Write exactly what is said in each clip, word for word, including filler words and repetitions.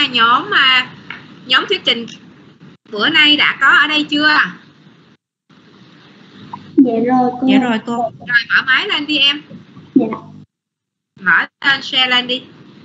nhóm mà nhóm thuyết trình bữa nay đã có ở đây chưa? Dạ rồi cô. Dạ rồi cô. Rồi mở máy lên đi em. Dạ. Mở lên, share lên đi.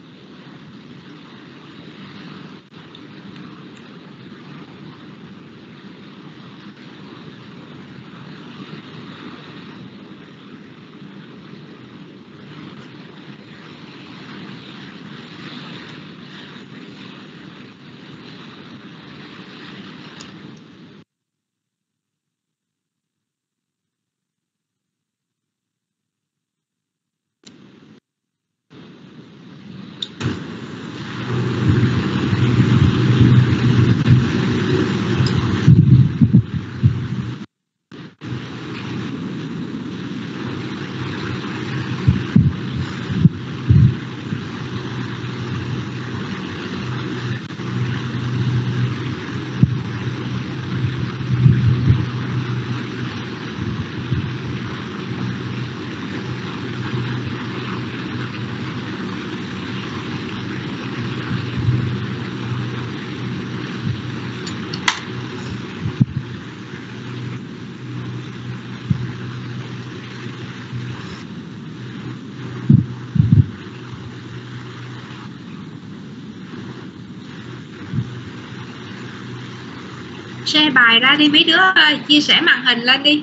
Share bài ra đi mấy đứa ơi, chia sẻ màn hình lên đi.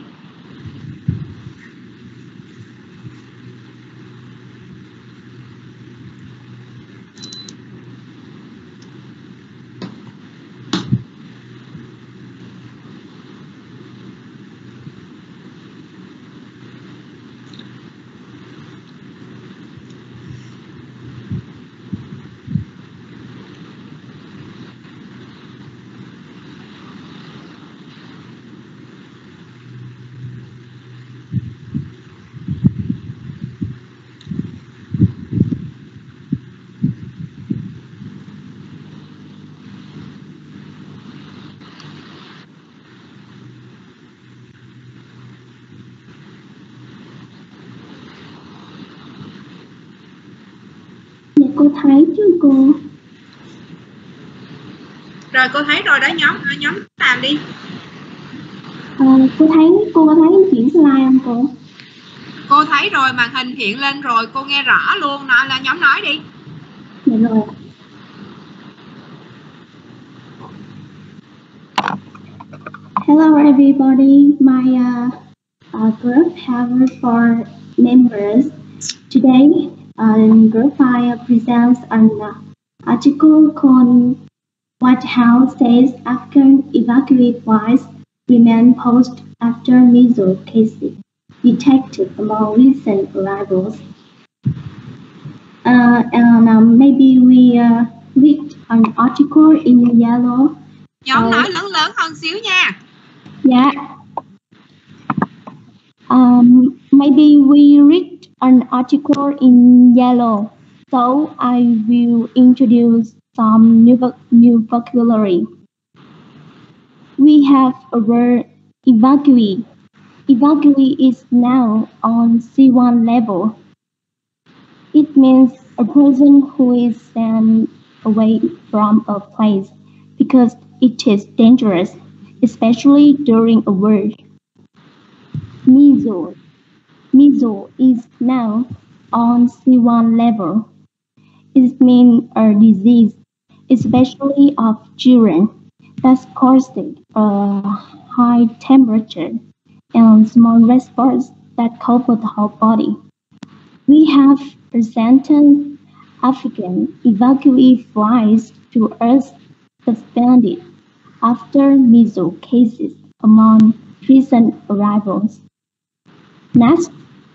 Cô thấy chứ cô. Rồi cô thấy rồi đó, nhóm nhóm làm đi. À, cô thấy cô có thấy chuyển slide không cô? Cô thấy rồi, màn hình hiện lên rồi, cô nghe rõ luôn. Nó là nhóm nói đi. Dạ rồi. Hello everybody, my uh, uh, group have four members. Today, uh, group five presents an uh, article called White House says Afghan evacuee flights remain paused after measles cases detected among recent arrivals. Uh, and um, maybe we uh, read an article in yellow. Nhóm uh, nói lớn lớn hơn xíu nha. Yeah. Um, maybe we read an article in yellow, so I will introduce some new, vo new vocabulary. We have a word evacuee. Evacuee is now on C one level. It means a person who is sent away from a place because it is dangerous, especially during a war. Measles. Measles is now on C one level. It means a disease, especially of children, that causes a high temperature and small respiratory that cover the whole body. We have presented African evacuee flights to us suspended after measles cases among recent arrivals. Next,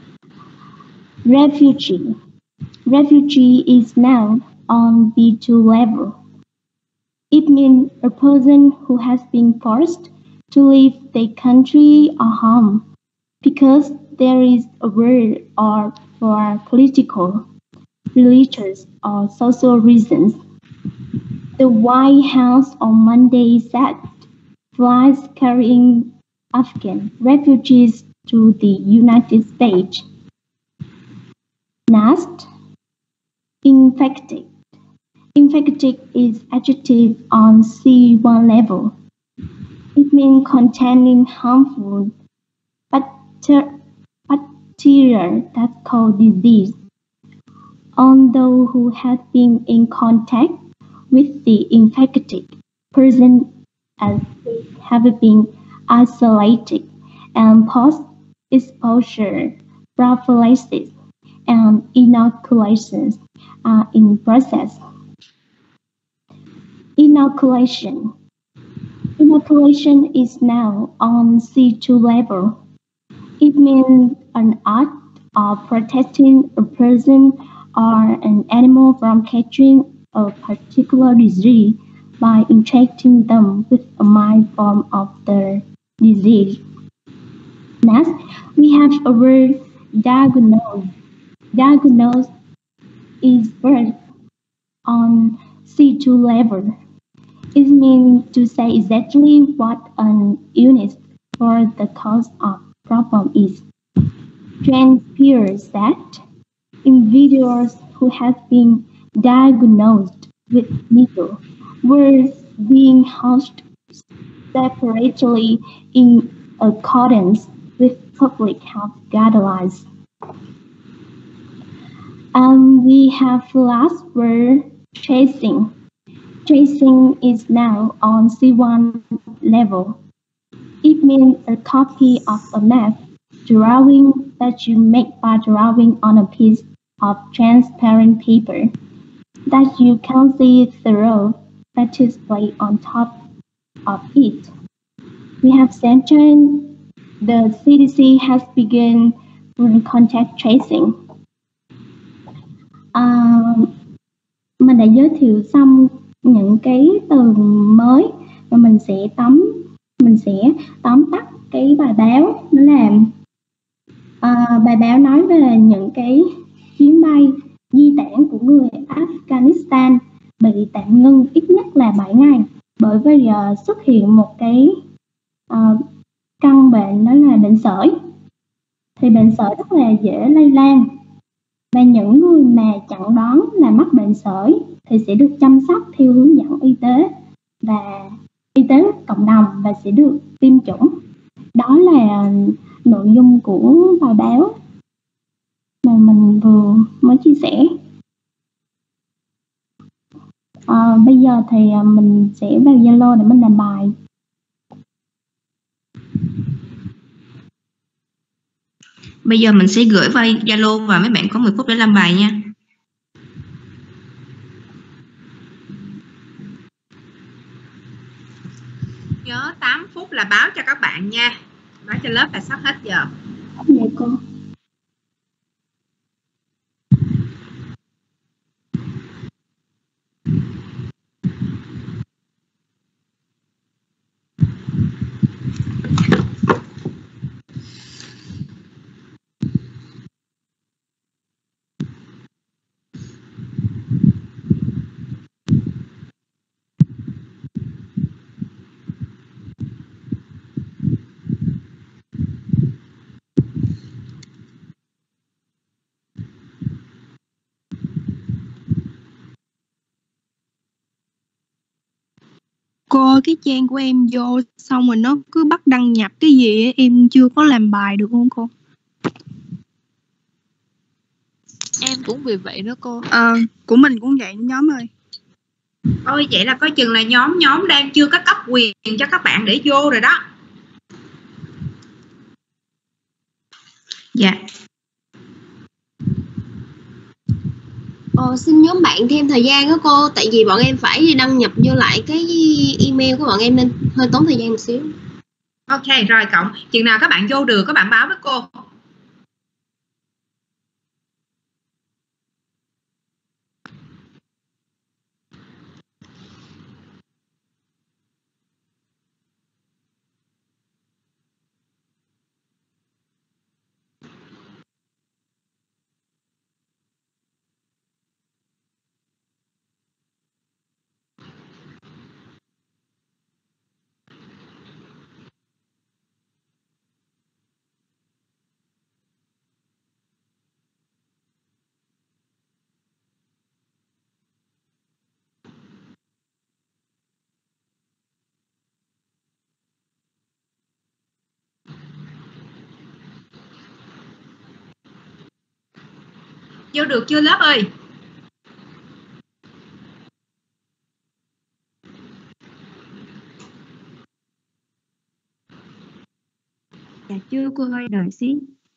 refugee. Refugee is now on B two level. It means a person who has been forced to leave their country or home because there is a war or for political, religious, or social reasons. The White House on Monday said flights carrying Afghan refugees to the United States. Next, infected. Infected is adjective on C one level. It means containing harmful bacter- bacteria that cause disease. On those who have been in contact with the infected person as they have been isolated, and post-exposure prophylaxis and inoculations are in process. Inoculation. Inoculation is now on C two level. It means an act of protecting a person or an animal from catching a particular disease by injecting them with a mild form of the disease. Next, we have a word diagnose. Diagnose is birth on C two level. It means to say exactly what an illness or the cause of problem is. Transpires that individuals who have been diagnosed with measles were being housed separately in accordance with public health guidelines. And we have last word tracing. Tracing is now on C one level. It means a copy of a map drawing that you make by drawing on a piece of transparent paper that you can see through that is placed on top of it. We have centered the C D C has begun contact tracing. À, mình đã giới thiệu xong những cái từ mới và mình sẽ tóm mình sẽ tóm tắt cái bài báo, đó là à, bài báo nói về những cái chuyến bay di tản của người Afghanistan bị tạm ngưng ít nhất là bảy ngày bởi vì uh, xuất hiện một cái uh, căn bệnh, đó là bệnh sởi. Thì bệnh sởi rất là dễ lây lan và những người mà chẩn đoán là mắc bệnh sởi thì sẽ được chăm sóc theo hướng dẫn y tế và y tế cộng đồng và sẽ được tiêm chủng. Đó là nội dung của bài báo mà mình vừa mới chia sẻ. À, bây giờ thì mình sẽ vào Zalo để mình làm bài. Bây giờ mình sẽ gửi vào Zalo và mấy bạn có mười phút để làm bài nha. Nhớ tám phút là báo cho các bạn nha. Báo cho lớp là sắp hết giờ. Dạ cô. Cô, cái trang của em vô xong rồi nó cứ bắt đăng nhập cái gì ấy, em chưa có làm bài được không cô? Em cũng vì vậy đó cô. Ờ, à, của mình cũng vậy nhóm ơi. Ôi vậy là coi chừng là nhóm nhóm đang chưa có cấp quyền cho các bạn để vô rồi đó. Dạ. Ờ, xin nhóm bạn thêm thời gian đó cô, tại vì bọn em phải đăng nhập vô lại cái email của bọn em nên hơi tốn thời gian một xíu. Ok rồi cộng, chừng nào các bạn vô được các bạn báo với cô. Vô được chưa lớp ơi? Dạ chưa cô ơi, đợi xí.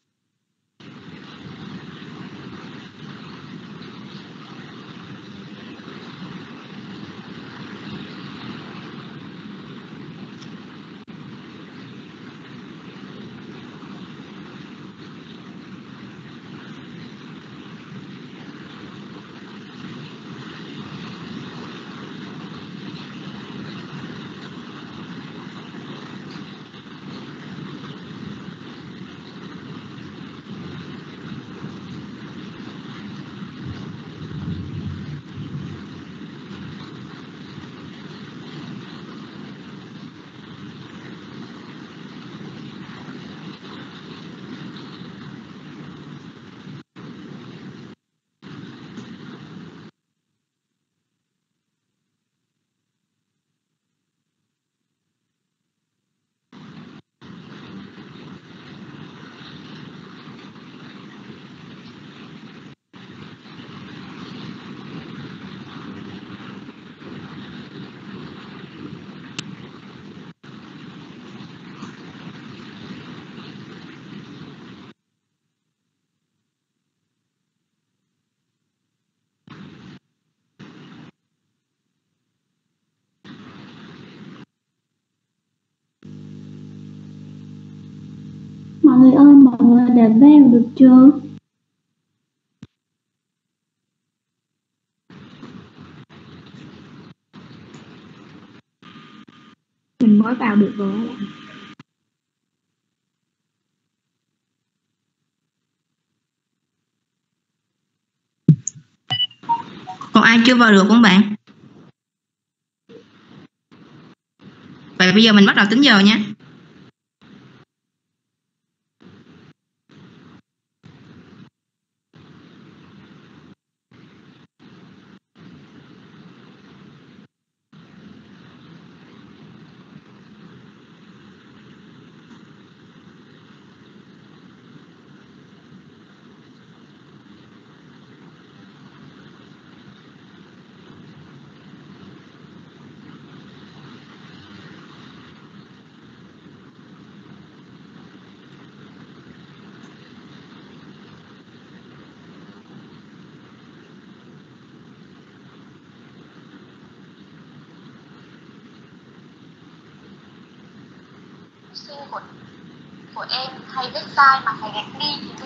Mọi người ơi, mọi người đã vào được chưa? Mình mới vào được rồi á bạn. Còn ai chưa vào được không bạn? Vậy bây giờ mình bắt đầu tính giờ nha. Sinh của của em hay viết sai mà phải gạch đi thì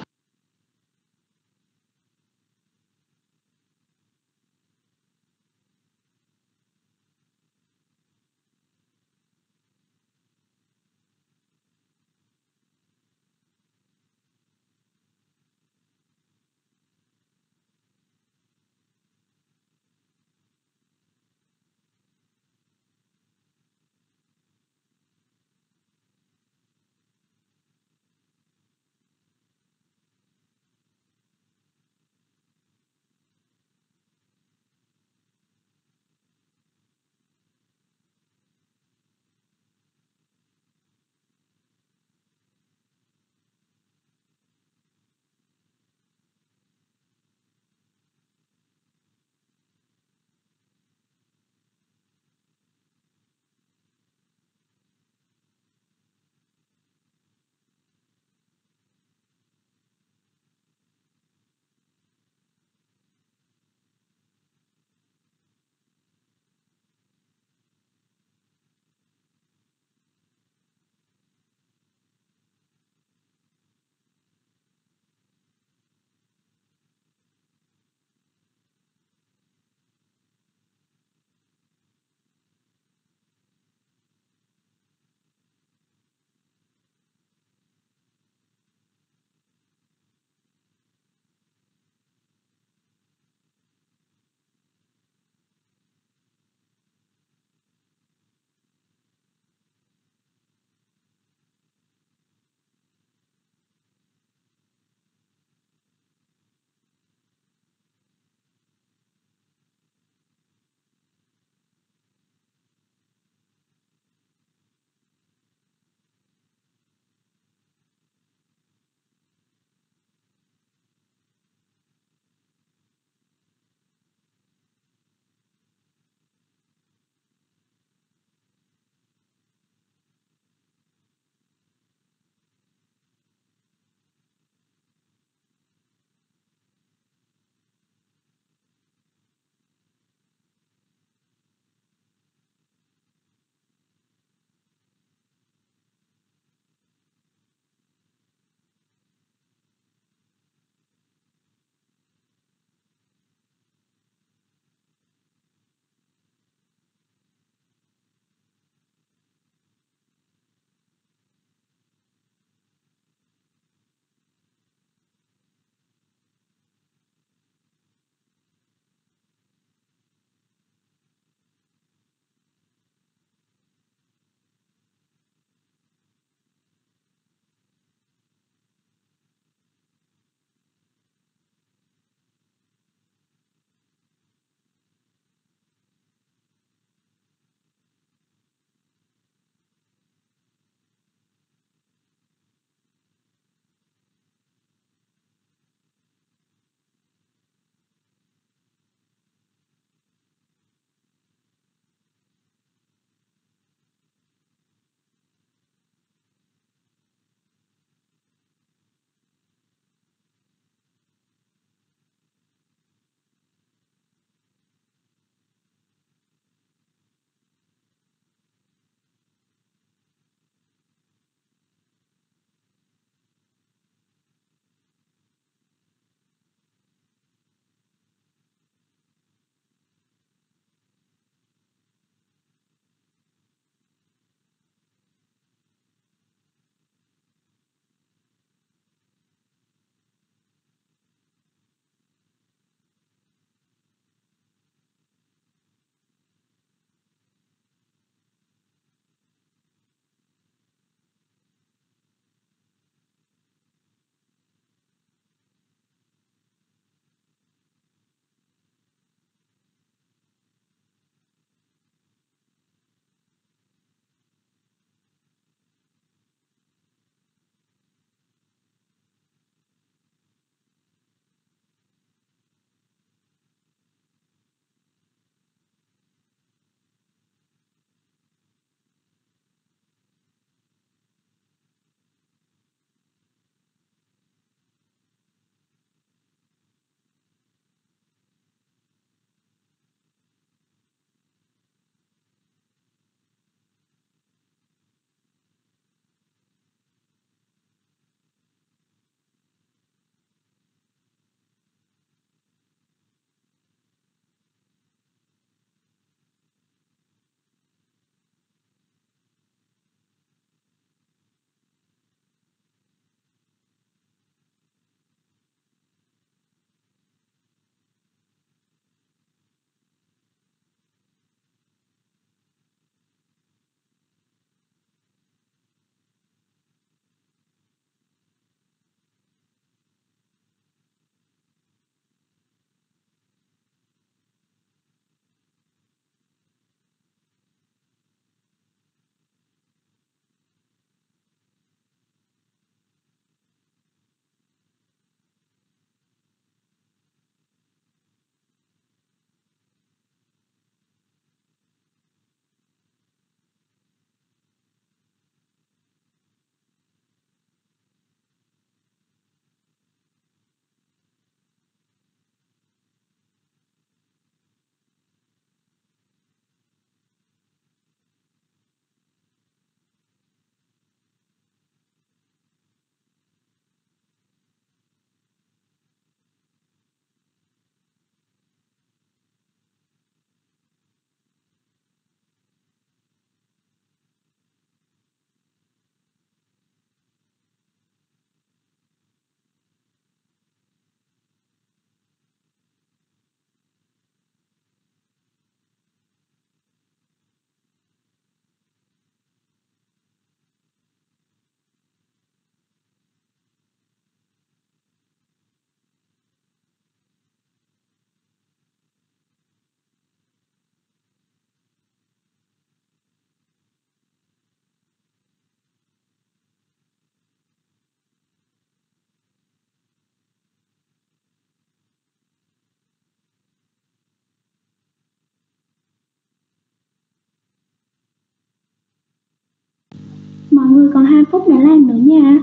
Phúc nữa làm nữa nha.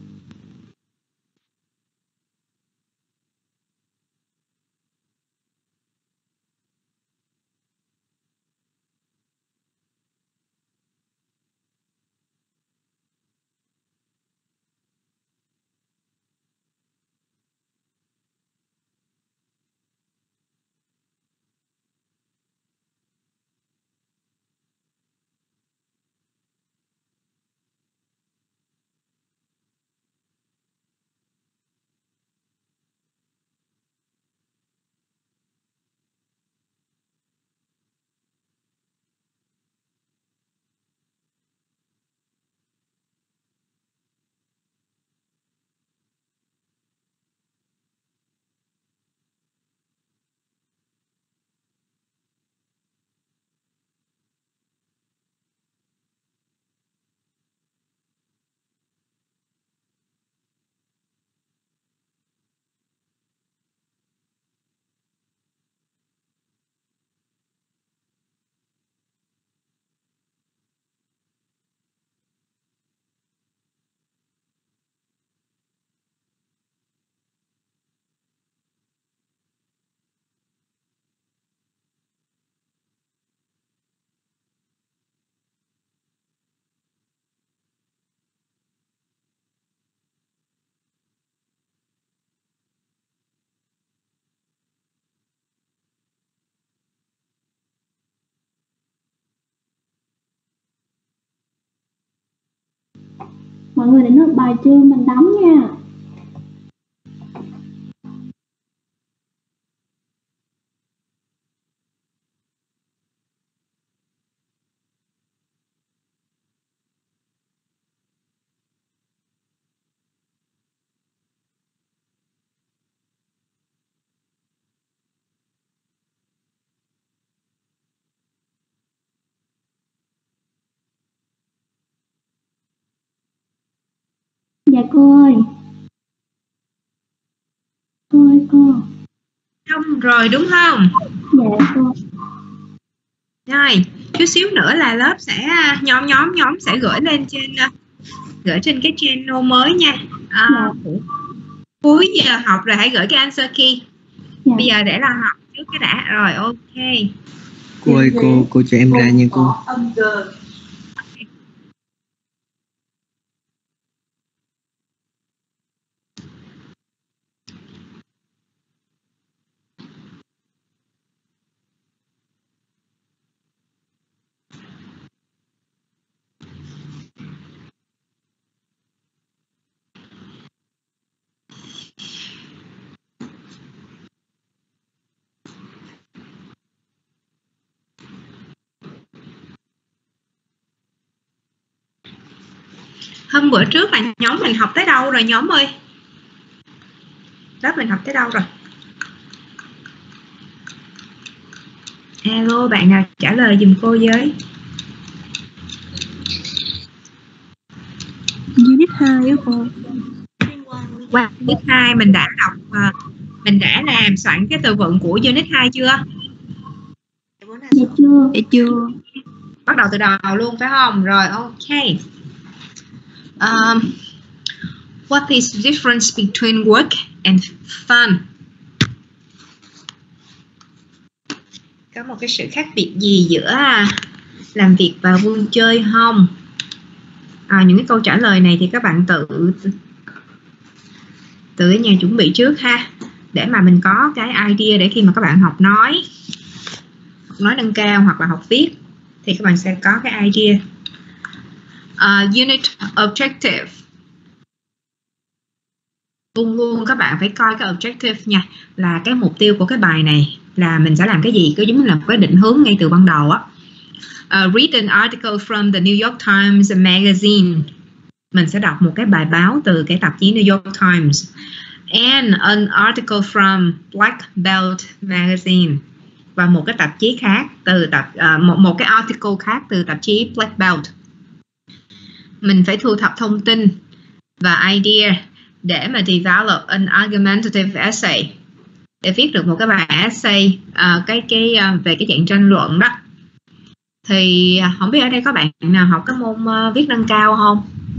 Mọi người đã nộp bài chưa? Mình đóng nha. Dạ cô ơi. Cô ơi cô. Xong rồi đúng không? Dạ cô. Rồi, chút xíu nữa là lớp sẽ nhóm nhóm nhóm sẽ gửi lên trên gửi trên cái channel mới nha. À, Dạ. Cuối giờ học rồi hãy gửi cái answer key. Dạ. Bây giờ để là học trước cái đã. Rồi ok. Cô ơi cô cô cho em ra nha cô. Hôm bữa trước là nhóm mình học tới đâu rồi nhóm ơi? Lớp mình học tới đâu rồi? Alo, bạn nào trả lời giùm cô với. Unit hai á cô. Qua unit hai mình đã đọc mình đã làm soạn cái từ vựng của unit hai chưa? Dạ chưa. Dạ chưa. Bắt đầu từ đầu luôn phải không? Rồi ok. Um, what is the difference between work and fun? Có một cái sự khác biệt gì giữa làm việc và vui chơi không? À, những cái câu trả lời này thì các bạn tự tự ở nhà chuẩn bị trước ha, để mà mình có cái idea để khi mà các bạn học nói học nói nâng cao hoặc là học viết thì các bạn sẽ có cái idea. Uh, unit objective, luôn luôn các bạn phải coi cái objective nha, là cái mục tiêu của cái bài này là mình sẽ làm cái gì, cứ giống như là một cái định hướng ngay từ ban đầu á. Uh, read an article from the New York Times magazine, mình sẽ đọc một cái bài báo từ cái tạp chí New York Times, and an article from Black Belt magazine, và một cái tạp chí khác từ tạp uh, một một cái article khác từ tạp chí Black Belt. Mình phải thu thập thông tin và idea để mà develop an argumentative essay, để viết được một cái bài essay uh, cái cái uh, về cái dạng tranh luận đó. Thì không biết ở đây có bạn nào học cái môn uh, viết nâng cao không?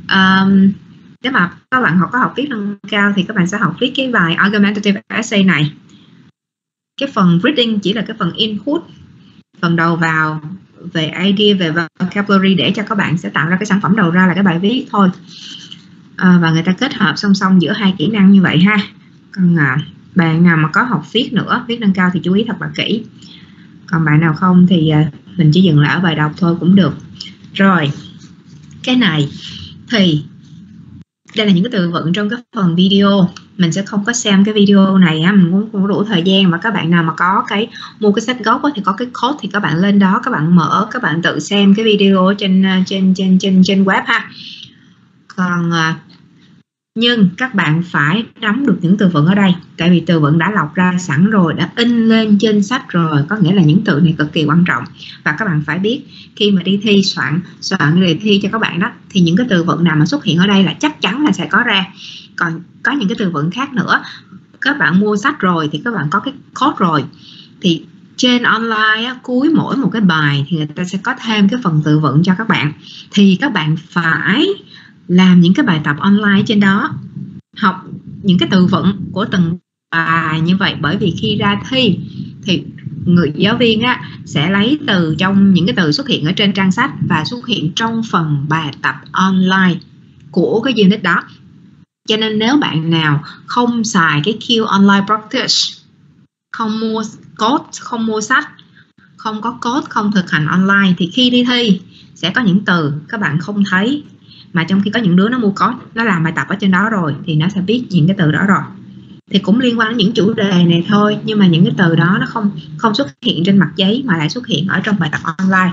um, nếu mà các bạn học có học viết nâng cao thì các bạn sẽ học viết cái bài argumentative essay này. Cái phần reading chỉ là cái phần input, phần đầu vào về idea, về vocabulary để cho các bạn sẽ tạo ra cái sản phẩm đầu ra là cái bài viết thôi. À, và người ta kết hợp song song giữa hai kỹ năng như vậy ha. Còn à, bạn nào mà có học viết nữa, viết nâng cao thì chú ý thật là kỹ. Còn bạn nào không thì à, mình chỉ dừng lại ở bài đọc thôi cũng được. Rồi, cái này thì đây là những cái từ vựng trong cái phần video. Mình sẽ không có xem cái video này á, mình cũng không đủ thời gian. Mà các bạn nào mà có cái mua cái sách gốc thì có cái code thì các bạn lên đó, các bạn mở, các bạn tự xem cái video trên trên trên trên trên web ha. Còn nhưng các bạn phải nắm được những từ vựng ở đây, tại vì từ vựng đã lọc ra sẵn rồi, đã in lên trên sách rồi, có nghĩa là những từ này cực kỳ quan trọng. Và các bạn phải biết khi mà đi thi soạn soạn đề thi cho các bạn đó, thì những cái từ vựng nào mà xuất hiện ở đây là chắc chắn là sẽ có ra. Còn có những cái từ vựng khác nữa, các bạn mua sách rồi thì các bạn có cái code rồi, thì trên online á, cuối mỗi một cái bài thì người ta sẽ có thêm cái phần từ vựng cho các bạn. Thì các bạn phải làm những cái bài tập online trên đó, học những cái từ vựng của từng bài như vậy. Bởi vì khi ra thi thì người giáo viên á, sẽ lấy từ trong những cái từ xuất hiện ở trên trang sách và xuất hiện trong phần bài tập online của cái unit đó. Cho nên nếu bạn nào không xài cái Q Online Practice, không mua code, không mua sách, không có code, không thực hành online, thì khi đi thi sẽ có những từ các bạn không thấy. Mà trong khi có những đứa nó mua code, nó làm bài tập ở trên đó rồi thì nó sẽ biết những cái từ đó rồi. Thì cũng liên quan đến những chủ đề này thôi, nhưng mà những cái từ đó nó không không xuất hiện trên mặt giấy mà lại xuất hiện ở trong bài tập online.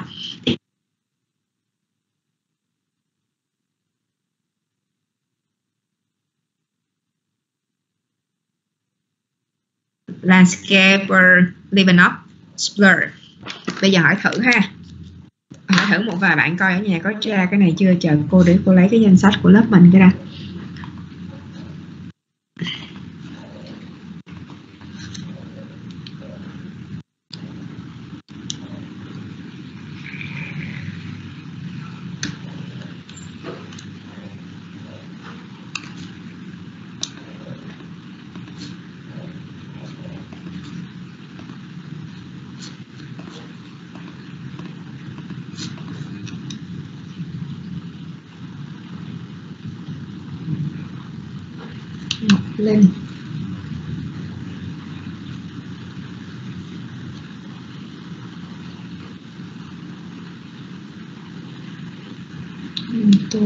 Landscape living up blur. Bây giờ hỏi thử ha. Hỏi thử một vài bạn coi ở nhà có tra cái này chưa. Chờ cô để cô lấy cái danh sách của lớp mình cái ra. Lên tố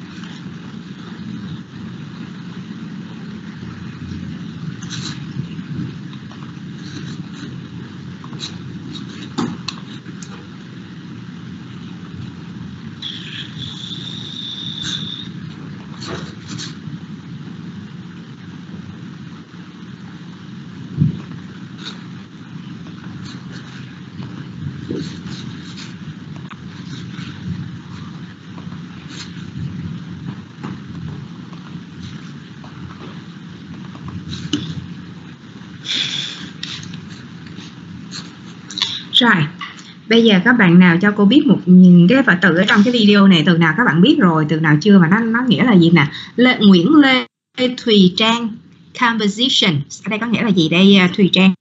rồi. Bây giờ các bạn nào cho cô biết một nhìn cái và từ ở trong cái video này, từ nào các bạn biết rồi, từ nào chưa, mà nó nó nghĩa là gì nè. Lê, Nguyễn Lê Thùy Trang composition ở đây có nghĩa là gì đây Thùy Trang?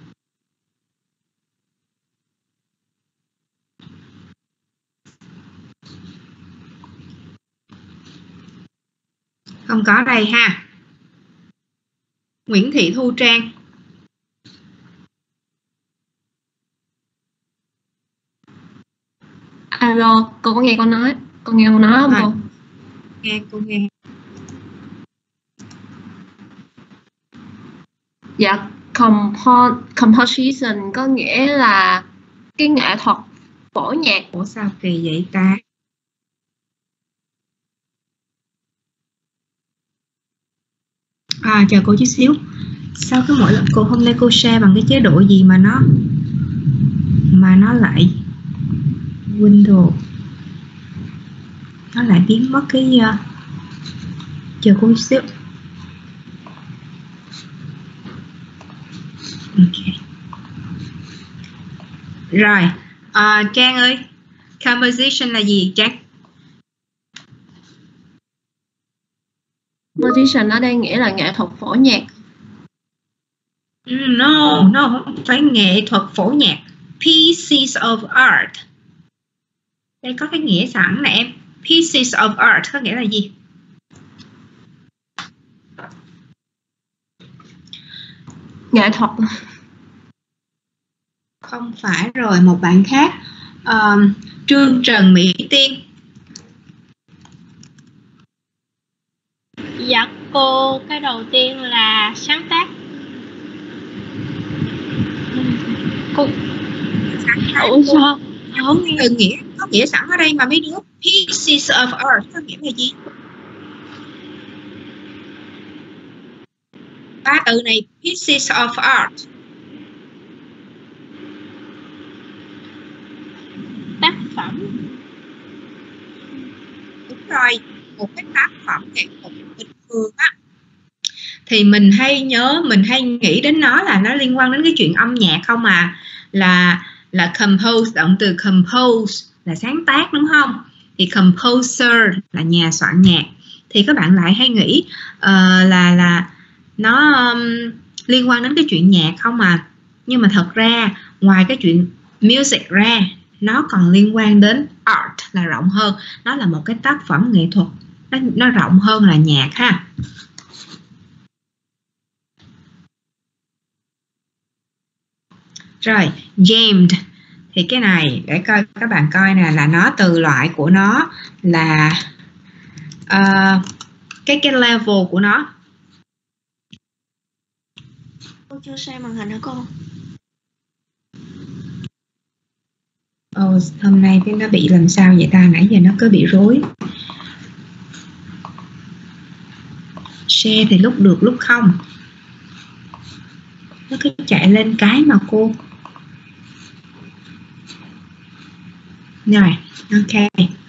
Không có đây ha. Nguyễn Thị Thu Trang. Alo, cô có nghe con nói, con nghe con nói không cô? Nghe, cô nghe. Dạ, compo composition có nghĩa là cái nghệ thuật phổ nhạc. Ủa sao kỳ vậy ta? À chờ cô chút xíu. Sao cái mỗi lần cô hôm nay cô share bằng cái chế độ gì mà nó mà nó lại Windows nó lại biến mất cái uh... chờ cô chút xíu. Ok. Rồi, uh, Trang ơi, composition là gì Trang? Musician ở đây nghĩa là nghệ thuật phổ nhạc. No, no, không phải nghệ thuật phổ nhạc. Pieces of art. Đây có cái nghĩa sẵn nè em. Pieces of art có nghĩa là gì? Nghệ thuật. Không phải rồi, một bạn khác. um, Trương Trần Mỹ Tiên. Dạ cô, cái đầu tiên là sáng tác. Cô Ủa sao? Không từ nghĩa có nghĩa sẵn ở đây mà mấy đứa. Pieces of art có nghĩa là gì? Ba từ này, pieces of art. Tác phẩm. Đúng rồi, một cái tác phẩm nghệ thuật bình thường á thì mình hay nhớ, mình hay nghĩ đến nó là nó liên quan đến cái chuyện âm nhạc không à, là là compose, động từ compose là sáng tác đúng không? Thì composer là nhà soạn nhạc, thì các bạn lại hay nghĩ uh, là là nó um, liên quan đến cái chuyện nhạc không à, nhưng mà thật ra ngoài cái chuyện music ra nó còn liên quan đến art là rộng hơn, nó là một cái tác phẩm nghệ thuật, nó, nó rộng hơn là nhạc ha. Rồi, jammed thì cái này để coi các bạn coi nè, là nó từ loại của nó là uh, cái cái level của nó. Cô chưa xem màn hình hả cô? Ồ, hôm nay cái nó bị làm sao vậy ta, nãy giờ nó cứ bị rối. Share thì lúc được lúc không, nó cứ chạy lên cái mà cô. Rồi, ok.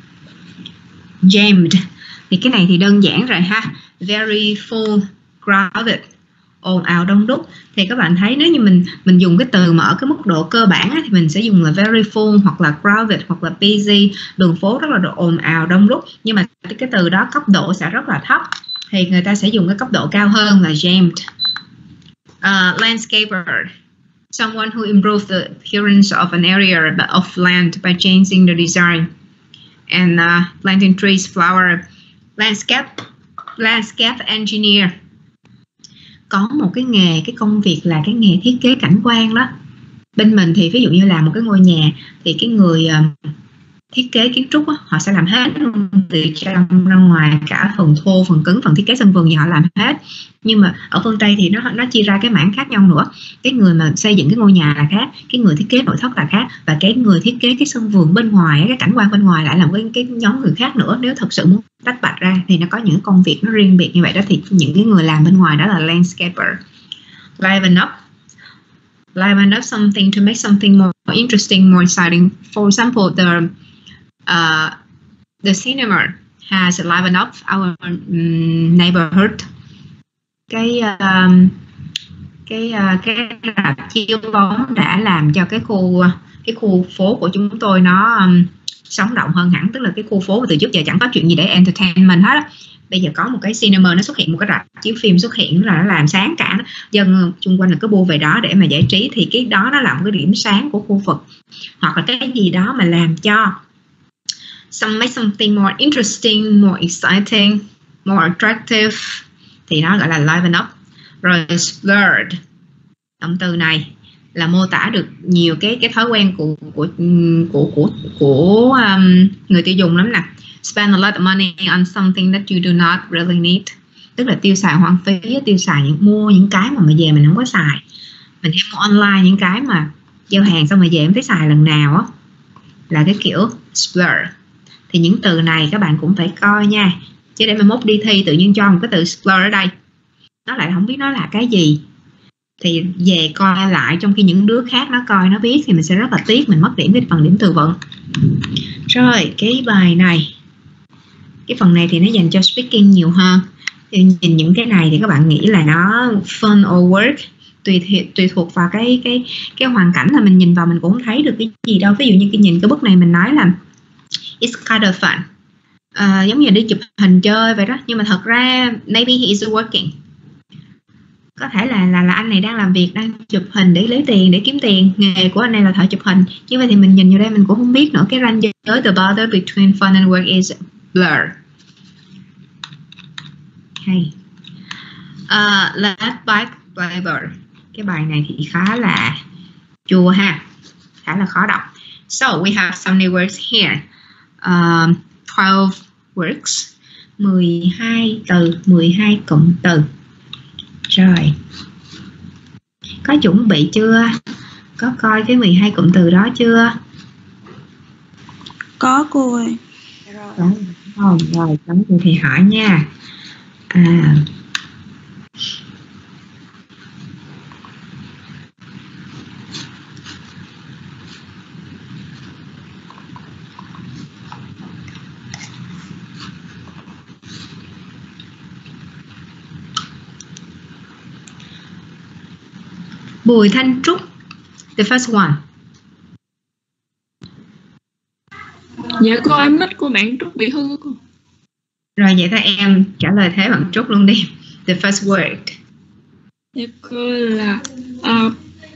Jammed thì cái này thì đơn giản rồi ha. Very full, crowded, ồn ào đông đúc. Thì các bạn thấy nếu như mình mình dùng cái từ mà ở cái mức độ cơ bản á, thì mình sẽ dùng là very full hoặc là crowded hoặc là busy, đường phố rất là ồn ào đông đúc. Nhưng mà cái từ đó cấp độ sẽ rất là thấp, thì người ta sẽ dùng cái cấp độ cao hơn là jammed. Uh, landscaper, someone who improves the appearance of an area of land by changing the design and uh, planting trees, flower. Landscape, landscape engineer, có một cái nghề, cái công việc là cái nghề thiết kế cảnh quan đó. Bên mình thì ví dụ như làm một cái ngôi nhà thì cái người uh, thiết kế kiến trúc á, họ sẽ làm hết từ trong ra ngoài, cả phần thô, phần cứng, phần thiết kế sân vườn gì họ làm hết. Nhưng mà ở phương Tây thì nó nó chia ra cái mảng khác nhau nữa. Cái người mà xây dựng cái ngôi nhà là khác, cái người thiết kế nội thất là khác, và cái người thiết kế cái sân vườn bên ngoài, cái cảnh quan bên ngoài lại là một cái, cái nhóm người khác nữa. Nếu thật sự muốn tách bạch ra thì nó có những công việc nó riêng biệt như vậy đó, thì những cái người làm bên ngoài đó là landscaper. Liven up, liven up something to make something more interesting, more exciting. For example, the uh, the cinema has livened up our um, neighborhood. Cái um, cái uh, cái rạp chiếu bóng đã làm cho cái khu cái khu phố của chúng tôi nó um, sống động hơn hẳn. Tức là cái khu phố từ trước giờ chẳng có chuyện gì để entertainment hết á, bây giờ có một cái cinema nó xuất hiện, một cái rạp chiếu phim xuất hiện, là nó làm sáng cả, dân xung quanh là cứ bu về đó để mà giải trí, thì cái đó nó là một cái điểm sáng của khu vực. Hoặc là cái gì đó mà làm cho some make something more interesting, more exciting, more attractive thì nó gọi là liven up. Rồi splurge, động từ này là mô tả được nhiều cái cái thói quen của của của của, của um, người tiêu dùng lắm nè. Spend a lot of money on something that you do not really need, tức là tiêu xài hoang phí, tiêu xài những mua những cái mà mà về mình không có xài. Mình hay mua online những cái mà giao hàng xong mà về không thấy xài lần nào á, là cái kiểu splurge. Thì những từ này các bạn cũng phải coi nha, chứ để mà mốt đi thi tự nhiên cho một cái từ splurge ở đây nó lại không biết nó là cái gì, thì về coi lại trong khi những đứa khác nó coi nó biết thì mình sẽ rất là tiếc, mình mất điểm cái phần điểm từ vựng. Rồi cái bài này, cái phần này thì nó dành cho speaking nhiều hơn. Thì nhìn những cái này thì các bạn nghĩ là nó fun or work, tùy tùy thuộc vào cái cái cái hoàn cảnh là mình nhìn vào mình cũng không thấy được cái gì đâu. Ví dụ như cái nhìn cái bức này mình nói là it's kind of fun, uh, giống như đi chụp hình chơi vậy đó, nhưng mà thật ra maybe he is working. Có thể là là là anh này đang làm việc, đang chụp hình để lấy tiền, để kiếm tiền. Nghề của anh này là thợ chụp hình. Như vậy thì mình nhìn vô đây mình cũng không biết nữa, cái ranh giới the border between fun and work is blurred. Hay. Uh, let's back flavor. Cái bài này thì khá là chua ha, khá là khó đọc. So we have some new words here. Um, twelve words, mười hai từ, mười hai cụm từ. Rồi, có chuẩn bị chưa? Có coi cái mười hai cụm từ đó chưa? Có cô ơi. Rồi, không, rồi, cấm thì hỏi nha. À, Bùi Thanh Trúc, the first one. Dạ cô, em mic của bạn Trúc bị hư cô. Rồi vậy thôi em trả lời thế bằng Trúc luôn đi. The first word. Dạ cô là uh,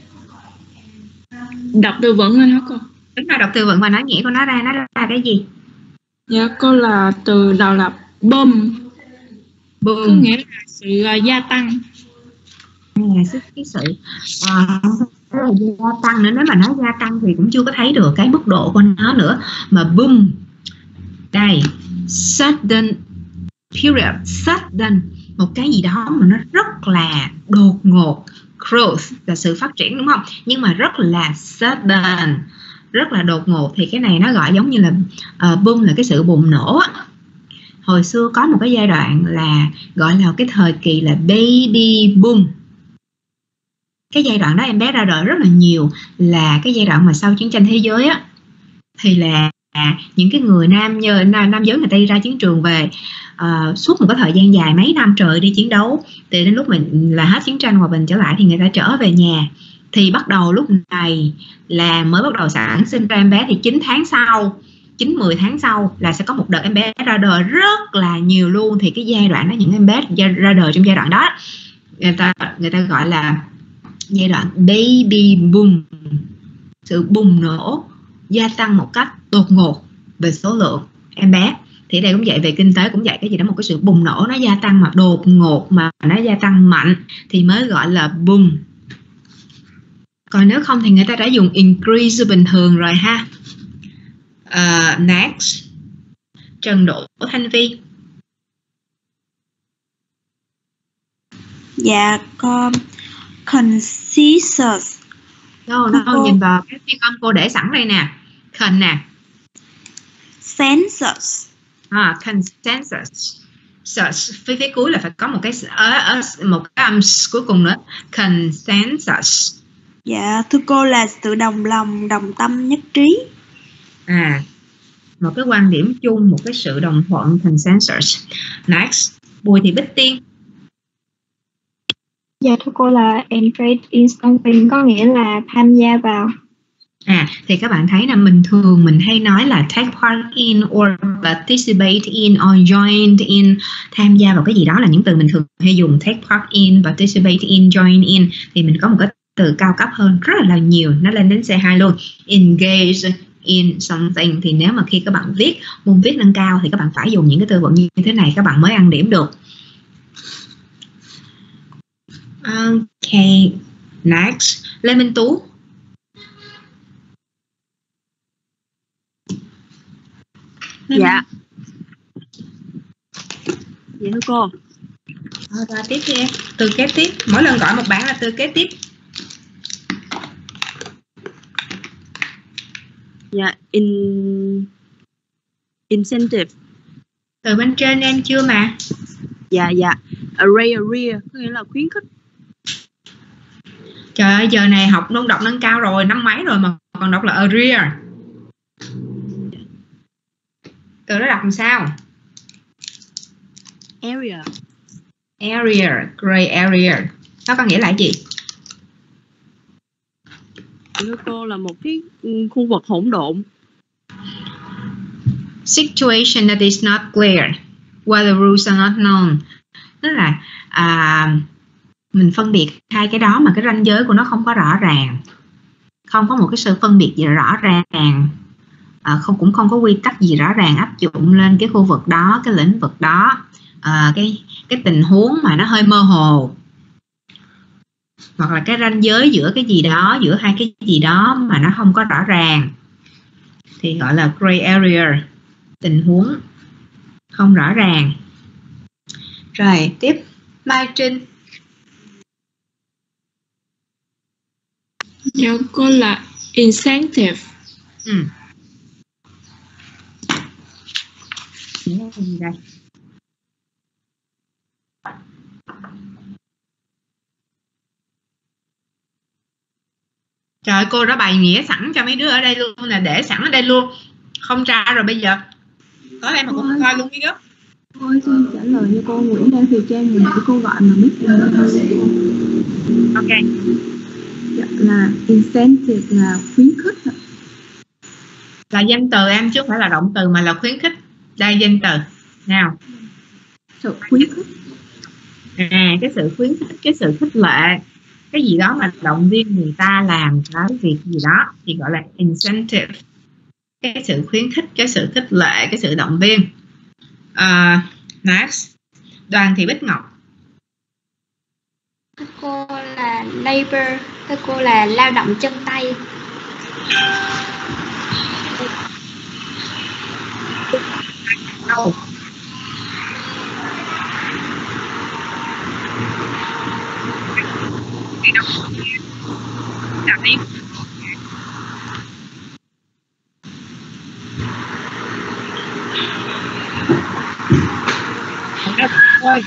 đọc từ vựng lên hả cô? Đúng rồi, đọc từ vựng và nói nghĩa của nó ra, nó ra cái gì? Dạ cô, là từ đầu là boom. Boom. Có nghĩa là sự uh, gia tăng. À, cái sự uh, gia tăng nữa. Nếu mà nói gia tăng thì cũng chưa có thấy được cái mức độ của nó nữa. Mà boom, đây, sudden period, sudden, một cái gì đó mà nó rất là đột ngột. Growth là sự phát triển đúng không? Nhưng mà rất là sudden, rất là đột ngột, thì cái này nó gọi giống như là uh, boom là cái sự bùng nổ. Hồi xưa có một cái giai đoạn là gọi là cái thời kỳ là baby boom. Cái giai đoạn đó em bé ra đời rất là nhiều, là cái giai đoạn mà sau chiến tranh thế giới á, thì là những cái người nam nhờ nam, nam giới người ta đi ra chiến trường về uh, suốt một cái thời gian dài, mấy năm trời đi chiến đấu, thì đến lúc mình là hết chiến tranh hòa bình trở lại thì người ta trở về nhà, thì bắt đầu lúc này là mới bắt đầu sản sinh ra em bé. Thì chín tháng sau, chín mười tháng sau là sẽ có một đợt em bé ra đời rất là nhiều luôn. Thì cái giai đoạn đó, những em bé ra đời trong giai đoạn đó, người ta người ta gọi là giai đoạn baby boom, sự bùng nổ gia tăng một cách đột ngột về số lượng em bé. Thì đây cũng vậy, về kinh tế cũng vậy, cái gì đó một cái sự bùng nổ nó gia tăng mà đột ngột, mà nó gia tăng mạnh thì mới gọi là boom. Còn nếu không thì người ta đã dùng increase bình thường rồi ha. Uh, next, Trần Đỗ Thanh Vi. Dạ con consensus. Đâu đâu cô... nhìn vào cái phiên âm cô để sẵn đây nè. Con nè. Census. À, consensus. Sus, phía phía cuối là phải có một cái uh, uh, một cái âm cuối cùng nữa. Consensus. Dạ thưa cô là sự đồng lòng, đồng tâm, nhất trí. À, một cái quan điểm chung, một cái sự đồng thuận, consensus. Next, Bùi Thị Bích Tiên. Dạ thưa cô là engage in something, có nghĩa là tham gia vào. À, thì các bạn thấy là mình thường mình hay nói là take part in or participate in or join in, tham gia vào cái gì đó là những từ mình thường hay dùng. Take part in, participate in, join in, thì mình có một cái từ cao cấp hơn rất là nhiều, nó lên đến xê hai luôn. Engage in something, thì nếu mà khi các bạn viết môn viết nâng cao thì các bạn phải dùng những cái từ vựng như thế này các bạn mới ăn điểm được. Ok, next, Lê Minh Tú. Dạ. Dạ thưa cô. Rồi, rồi tiếp đi em. Từ kế tiếp, mỗi lần gọi một bạn là từ kế tiếp. Dạ, in incentive. Từ bên trên em chưa mà. Dạ dạ. Array arrear có nghĩa là khuyến khích. Trời ơi, giờ này học nông đọc nâng cao rồi, năm mấy rồi mà còn đọc là arrear. Từ đó đọc làm sao? Area. Area, gray area. Nó có nghĩa là gì? Thưa cô là một cái khu vực hỗn độn. situation that is not clear, where the rules are not known. Tức là à, mình phân biệt hai cái đó mà cái ranh giới của nó không có rõ ràng, không có một cái sự phân biệt gì rõ ràng, à, không cũng không có quy tắc gì rõ ràng áp dụng lên cái khu vực đó, cái lĩnh vực đó, à, cái cái tình huống mà nó hơi mơ hồ, hoặc là cái ranh giới giữa cái gì đó, giữa hai cái gì đó mà nó không có rõ ràng thì gọi là gray area, tình huống không rõ ràng. Rồi tiếp Mai Trinh. Dạ cô là incentive. Ừ. Đây. Trời, cô đã bày nghĩa sẵn cho mấy đứa ở đây luôn, là để sẵn ở đây luôn, không tra rồi bây giờ có em mà cũng coi luôn mấy đứa. Thôi cho em trả lời cho cô Nguyễn Đăng Thùy Trang, mình của cô gọi mà biết em. Ok. Dạ, là incentive là khuyến khích. Là danh từ em chứ không phải là động từ mà là khuyến khích. Đây danh từ nào. Sự khuyến khích. À, cái sự khuyến khích, cái sự khích lệ, cái gì đó mà động viên người ta làm cái việc gì đó thì gọi là incentive. Cái sự khuyến khích, cái sự khích lệ, cái sự động viên. Uh, next, Đoàn Thị Bích Ngọc. Thưa cô là labor, thưa cô là lao động chân tay. Oh. Thôi.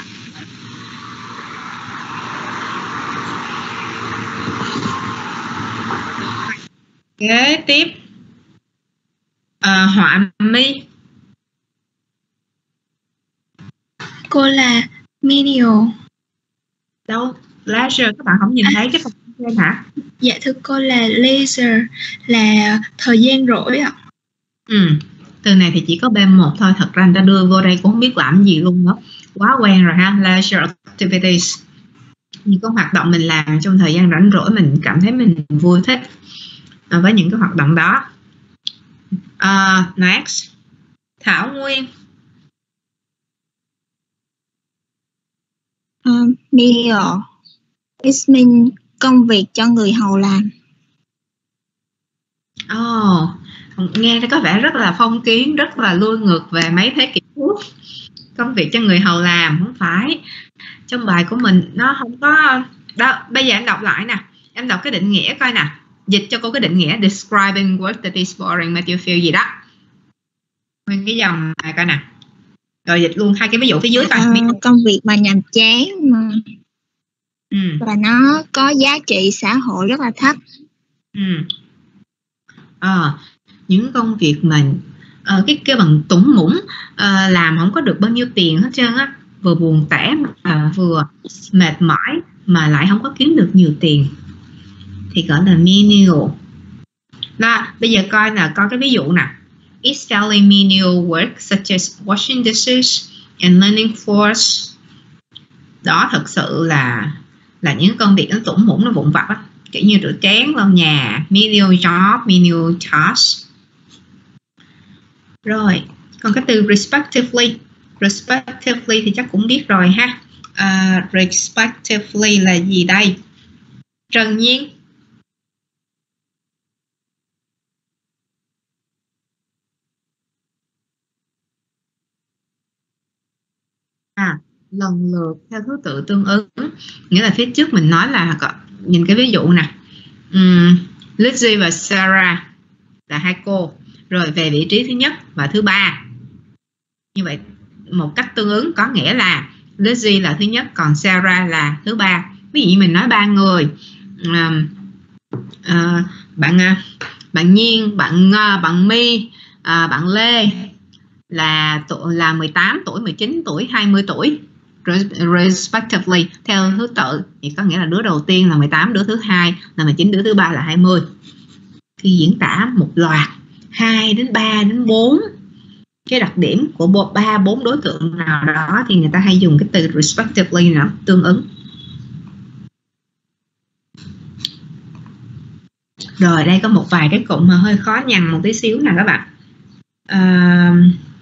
Kế tiếp à, Họa Mi. Cô là menial. Đâu? Leisure, các bạn không nhìn thấy cái phần trên hả? Dạ thưa cô là leisure, là thời gian rỗi ạ. Ừ, từ này thì chỉ có B một thôi, thật ra người ta đưa vô đây cũng không biết làm gì luôn nữa. Quá quen rồi ha, leisure activities. Những cái hoạt động mình làm trong thời gian rảnh rỗi mình cảm thấy mình vui thích à, với những cái hoạt động đó. Uh, next, Thảo Nguyên. Um, menial, it means công việc cho người hầu làm. Oh, nghe nó có vẻ rất là phong kiến, rất là lui ngược về mấy thế kỷ trước. Công việc cho người hầu làm, không phải. Trong bài của mình nó không có đó. Bây giờ em đọc lại nè, em đọc cái định nghĩa coi nè, dịch cho cô cái định nghĩa describing work that is boring make you feel gì đó, nguyên cái dòng này coi nè, rồi dịch luôn hai cái ví dụ phía dưới coi. À, công việc mà nhàm chán mà ừ. và nó có giá trị xã hội rất là thấp. ừ. à, những công việc mình uh, cái cái bằng tủng mũng, uh, làm không có được bao nhiêu tiền hết trơn á, vừa buồn tẻ mà vừa mệt mỏi mà lại không có kiếm được nhiều tiền thì gọi là menial. Đó, bây giờ coi là coi cái ví dụ nè. It's fairly menial work such as washing dishes and learning chores. Đó thật sự là là những công việc nó tủng mũng, nó vụn vặt á, kiểu như rửa chén, lau nhà, menial job, menial task. Rồi, còn cái từ respectively, respectively thì chắc cũng biết rồi ha. Uh, respectively là gì đây? Trần Nhiên. À, lần lượt theo thứ tự tương ứng, nghĩa là phía trước mình nói là nhìn cái ví dụ nè, um, Lizzie và Sarah là hai cô, rồi về vị trí thứ nhất và thứ ba. Như vậy một cách tương ứng có nghĩa là Lizzie là thứ nhất, còn Sarah là thứ ba. Ví dụ như mình nói ba người, uh, uh, bạn uh, bạn Nhiên, bạn uh, bạn My, uh, bạn Lê là là mười tám tuổi, mười chín tuổi, hai mươi tuổi respectively theo thứ tự, thì có nghĩa là đứa đầu tiên là mười tám, đứa thứ hai là mười chín, đứa thứ ba là hai mươi. Khi diễn tả một loạt hai đến ba đến bốn cái đặc điểm của ba bốn đối tượng nào đó thì người ta hay dùng cái từ respectively nữa, tương ứng. Rồi đây có một vài cái cụm mà hơi khó nhằn một tí xíu nè các bạn. À,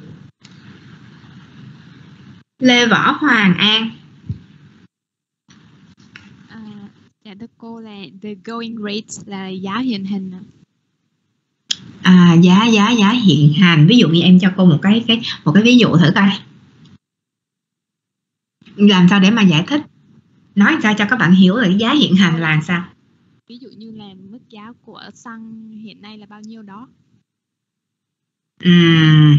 Lê Võ Hoàng An. À, dạ thưa cô là the going rate là giá hiện hành. À, giá giá giá hiện hành. Ví dụ như em cho cô một cái cái một cái ví dụ thử coi. Làm sao để mà giải thích? Nói sao cho các bạn hiểu là giá hiện hành là sao? Ví dụ như là mức giá của xăng hiện nay là bao nhiêu đó. Um,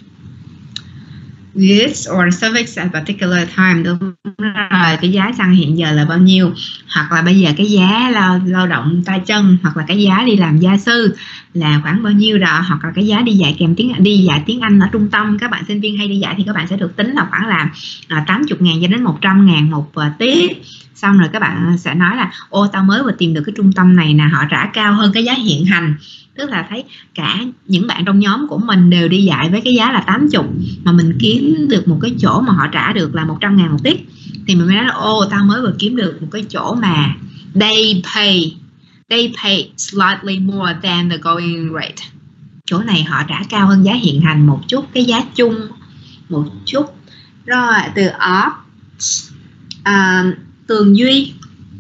Goods or service at a particular time, đúng rồi, cái giá xăng hiện giờ là bao nhiêu, hoặc là bây giờ cái giá lao, lao động tay chân, hoặc là cái giá đi làm gia sư là khoảng bao nhiêu đó, hoặc là cái giá đi dạy kèm tiếng đi dạy tiếng Anh ở trung tâm. Các bạn sinh viên hay đi dạy thì các bạn sẽ được tính là khoảng là à, tám mươi ngàn cho đến một trăm ngàn một uh, tiết. Xong rồi các bạn sẽ nói là ô tao mới vừa tìm được cái trung tâm này nè, họ trả cao hơn cái giá hiện hành. Tức là thấy cả những bạn trong nhóm của mình đều đi dạy với cái giá là tám mươi, mà mình kiếm được một cái chỗ mà họ trả được là một trăm ngàn một tiết, thì mình mới nói là ô tao mới vừa kiếm được một cái chỗ mà they pay they pay slightly more than the going rate. Chỗ này họ trả cao hơn giá hiện hành một chút, cái giá chung một chút. Rồi từ off, à, Tường Duy.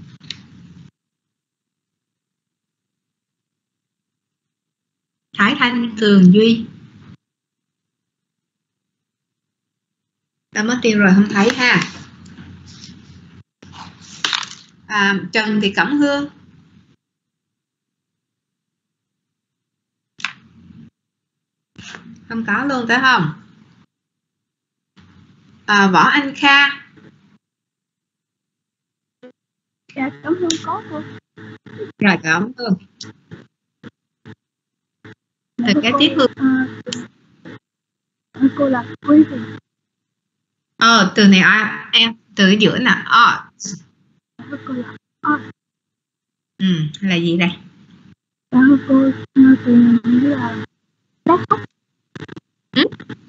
Thái Thanh, Tường Duy. Đã mất tiêu rồi không thấy ha. À, Trần Thị Cẩm Hương. Không có luôn phải không? À, Võ Anh Kha. Dạ Cẩm Hương có cô. Rồi Cẩm Hương. Từ cái tiếp Hương. À, cô là breathing. Ờ, từ này à, em từ giữa nè. Art. Cô là art. Ừ, là gì đây? Dạ cô từ nghĩa là xác suất. Ừ?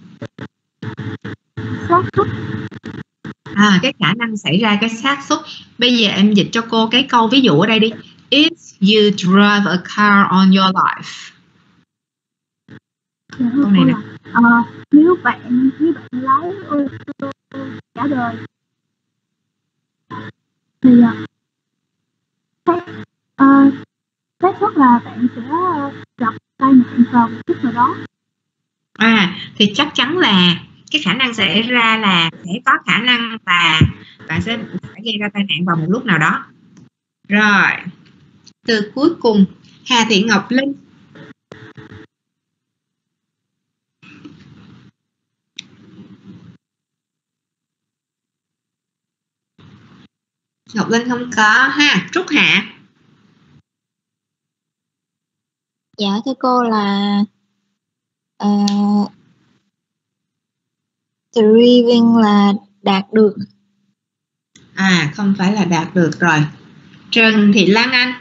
Xác suất. À, cái khả năng xảy ra cái xác suất. Bây giờ em dịch cho cô cái câu ví dụ ở đây đi. If you drive a car on your life. Dạ, câu này nè. À, nếu bạn nếu bạn lái ô tô cả đời thì uh, xác suất là bạn sẽ gặp tai nạn vào một chút nào đó. À, thì chắc chắn là cái khả năng xảy ra là sẽ có khả năng là bạn sẽ phải gây ra tai nạn vào một lúc nào đó. Rồi, từ cuối cùng Hà Thị Ngọc Linh. Ngọc Linh không có ha. Trúc Hạ. Dạ thưa cô là uh, thriving là đạt được. À, không phải là đạt được rồi. Trần Thị Lan Anh.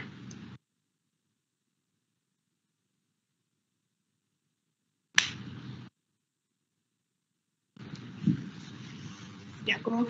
Dạ cô.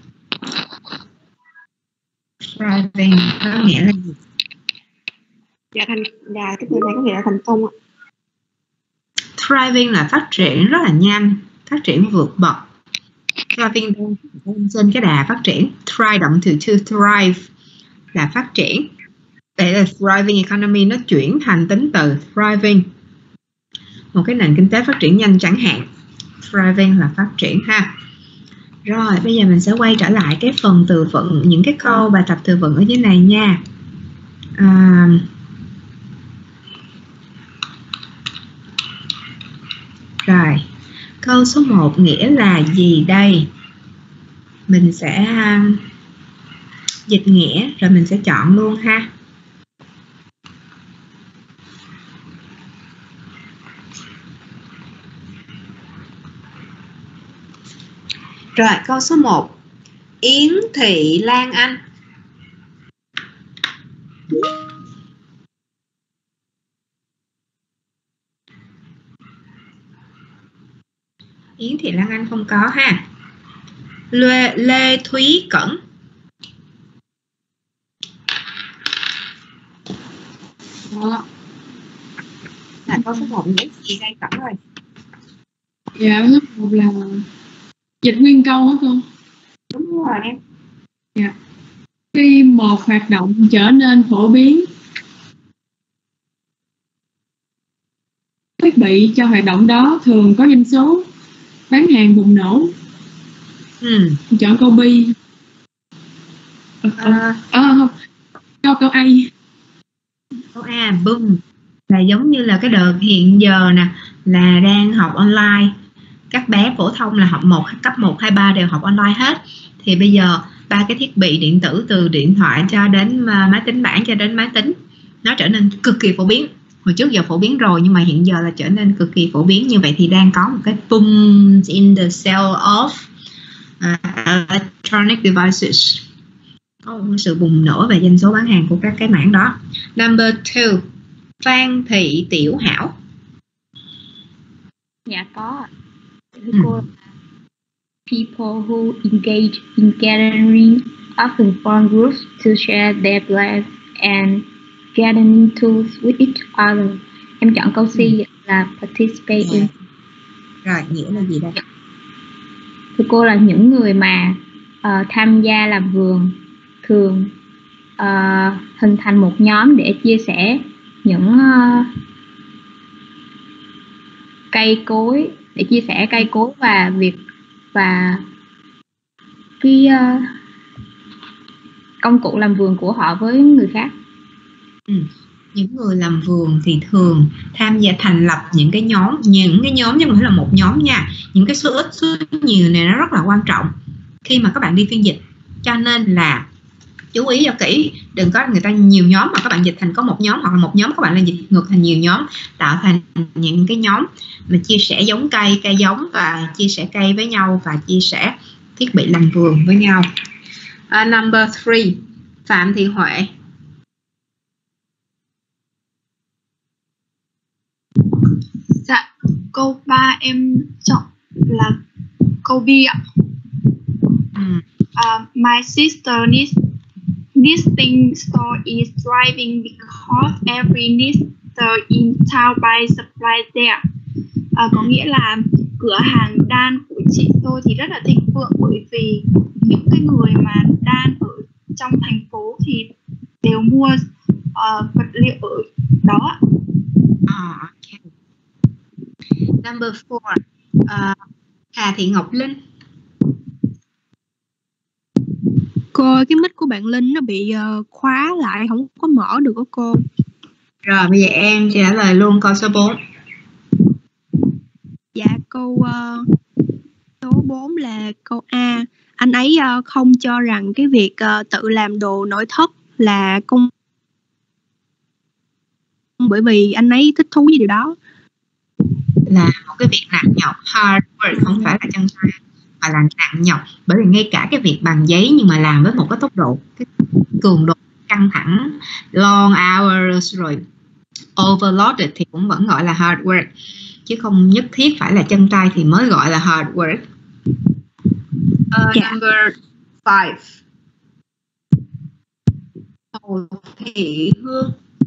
Thriving có nghĩa là gì? Dạ thành dạ cái từ này có nghĩa là thành công ạ. Thriving là phát triển rất là nhanh, phát triển vượt bậc. Thriving trên cái đà phát triển. Thrive động từ to thrive là phát triển. Đây là thriving economy, nó chuyển thành tính từ thriving. Một cái nền kinh tế phát triển nhanh chẳng hạn. Thriving là phát triển ha. Rồi bây giờ mình sẽ quay trở lại cái phần từ vựng, những cái câu bài tập từ vựng ở dưới này nha. À, rồi câu số một nghĩa là gì đây? Mình sẽ uh, dịch nghĩa rồi mình sẽ chọn luôn ha. Rồi câu số một, Yến Thị Lan Anh. Yến Thị Lan Anh không có ha. Lê, Lê Thúy Cẩn. Đó. Là có số một những gì đây Cẩn ơi? Dạ, số một là dịch nguyên câu hả cô? Đúng rồi em. Dạ. Khi một hoạt động trở nên phổ biến, thiết bị cho hoạt động đó thường có doanh số bán hàng bùng nổ. Ừ. Chọn câu B. Ờ, à, à, không. Cho câu A. Câu A, boom. Là giống như là cái đợt hiện giờ nè, là đang học online. Các bé phổ thông là học một, cấp một, hai, ba đều học online hết. Thì bây giờ ba cái thiết bị điện tử từ điện thoại cho đến máy tính bảng cho đến máy tính nó trở nên cực kỳ phổ biến. Hồi trước giờ phổ biến rồi nhưng mà hiện giờ là trở nên cực kỳ phổ biến. Như vậy thì đang có một cái boom in the sale of uh, electronic devices. Có một sự bùng nổ về doanh số bán hàng của các cái mảng đó. Number two, Phan Thị Tiểu Hảo. Dạ có. Ừ. Cô là people who engage in gathering often form groups to share their plans and gardening tools with each other. Em chọn câu C Ừ. là participate in. Rồi, nghĩa là gì đây? Thưa cô là những người mà uh, tham gia làm vườn thường uh, hình thành một nhóm để chia sẻ những uh, cây cối, để chia sẻ cây cối và việc và cái uh, công cụ làm vườn của họ với người khác. Ừ. Những người làm vườn thì thường tham gia thành lập những cái nhóm, những cái nhóm nhưng mà phải là một nhóm nha. Những cái số ít số nhiều này nó rất là quan trọng khi mà các bạn đi phiên dịch, cho nên là chú ý cho kỹ, đừng có người ta nhiều nhóm mà các bạn dịch thành có một nhóm, hoặc là một nhóm các bạn lên dịch ngược thành nhiều nhóm, tạo thành những cái nhóm mà chia sẻ giống cây, cây giống và chia sẻ cây với nhau và chia sẻ thiết bị làm vườn với nhau. Uh, number three, Phạm Thị Huệ. Dạ, câu ba em chọn là câu B ạ. Ừ. Uh, my sister needs knitting store is thriving because every knitter in town buys supplies there. À, có nghĩa là cửa hàng đan của chị tôi thì rất là thịnh vượng bởi vì những cái người mà đan ở trong thành phố thì đều mua uh, vật liệu ở đó. Oh, okay. Number four, uh, Hà Thị Ngọc Linh. Cô ơi, cái mic của bạn Linh nó bị uh, khóa lại, không có mở được đó cô. Rồi bây giờ em trả lời luôn câu số bốn. Dạ, câu uh, số bốn là câu A. Anh ấy uh, không cho rằng cái việc uh, tự làm đồ nội thất là công, bởi vì anh ấy thích thú với điều đó. Là một cái việc nặng nhọc, hard work, không phải là chân tay mà là nặng nhọc, bởi vì ngay cả cái việc bằng giấy nhưng mà làm với một cái tốc độ, cái cường độ căng thẳng, long hours rồi overloaded thì cũng vẫn gọi là hard work, chứ không nhất thiết phải là chân tay thì mới gọi là hard work. Uh, Yeah. Number five, Hồ Thị Hương.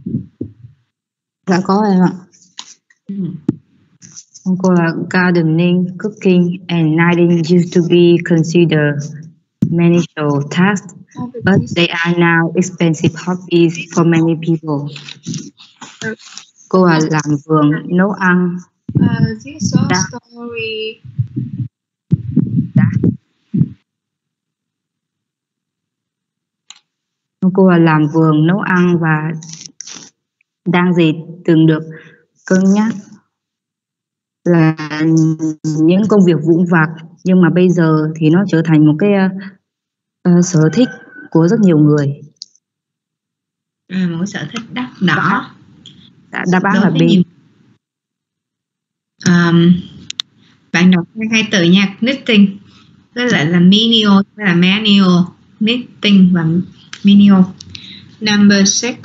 Dạ có em ạ. Ừ. Cô là gardening, cooking and knitting used to be considered menial tasks, but they are now expensive hobbies for many people. Cô là làm vườn, nấu ăn. Uh, this short Đã. story. Đã. Cô là làm vườn, nấu ăn và đang gì từng được cân nhắc là những công việc vụn vặt, nhưng mà bây giờ thì nó trở thành một cái uh, sở thích của rất nhiều người. À, một cái sở thích đắt đỏ. Đã, đã bán Đối là với B. nhiều- Um, bạn đọc hai hai từ nha, knitting với lại là menial, với là manual, knitting và menial. Number six,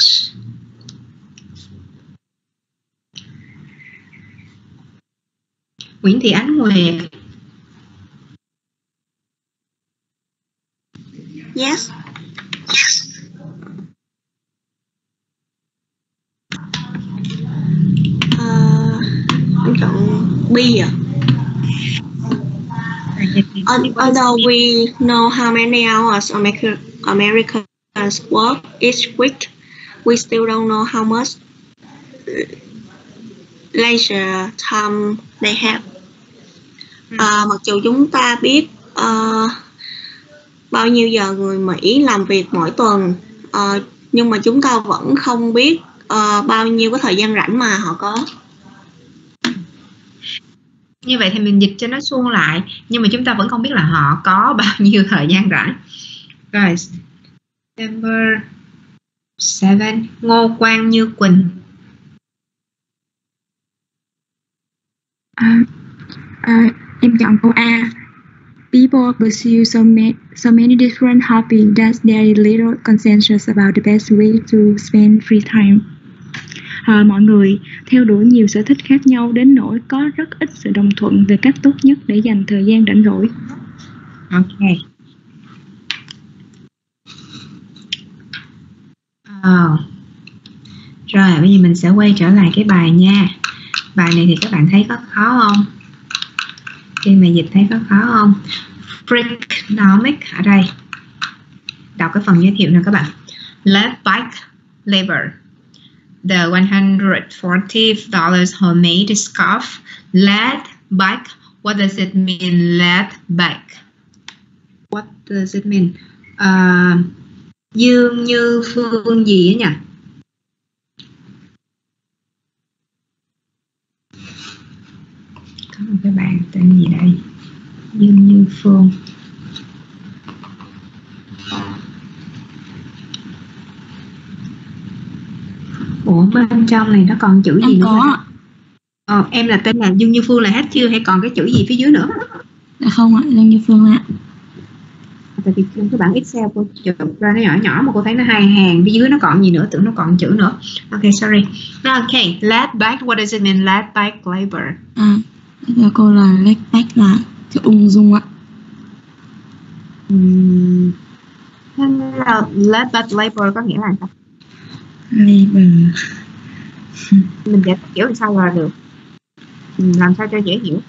Nguyễn Thị Ánh Nguyệt. Yes. Uh, em chọn B à? Although we know how many hours America, Americans work each week, we still don't know how much leisure time they have. Uh, mặc dù chúng ta biết uh, bao nhiêu giờ người Mỹ làm việc mỗi tuần, uh, nhưng mà chúng ta vẫn không biết uh, bao nhiêu cái thời gian rảnh mà họ có. Như vậy thì mình dịch cho nó suông lại, nhưng mà chúng ta vẫn không biết là họ có bao nhiêu thời gian rảnh. Rồi, number seven, Ngô Quang Như Quỳnh. À, à, em chọn câu A. People pursue so many, so many different hobbies that there is little consensus about the best way to spend free time. À, mọi người theo đuổi nhiều sở thích khác nhau đến nỗi có rất ít sự đồng thuận về cách tốt nhất để dành thời gian rảnh rỗi. Ok. Oh. Rồi bây giờ mình sẽ quay trở lại cái bài nha. Bài này thì các bạn thấy có khó không? Khi mà dịch thấy có khó không? Freakonomics ở đây. Đọc cái phần giới thiệu nè các bạn. Lead bike labor. The one hundred forty dollars homemade scarf. Lead bike. What does it mean? Lead bike. What does it mean? Uh, Dương Như Phương gì á nhỉ? Có một cái bạn tên gì đây? Dương Như Phương. Ủa bên trong này nó còn chữ gì nữa? Có. Ờ, em là tên là Dương Như Phương là hết chưa hay còn cái chữ gì phía dưới nữa? Dạ không ạ, Dương Như Phương ạ. Tại vì cái bản Excel cô chụp ra nó nhỏ nhỏ mà cô thấy nó hai hàng, phía dưới nó còn gì nữa, tưởng nó còn chữ nữa. Ok, sorry. Ok, lead back, what does it mean? Lead back labor. À, cô là lead back là chữ ung dung ạ. Uhm, lead back labor có nghĩa là sao? Labor. Mình giải thích kiểu làm sao là được. Làm sao cho dễ hiểu.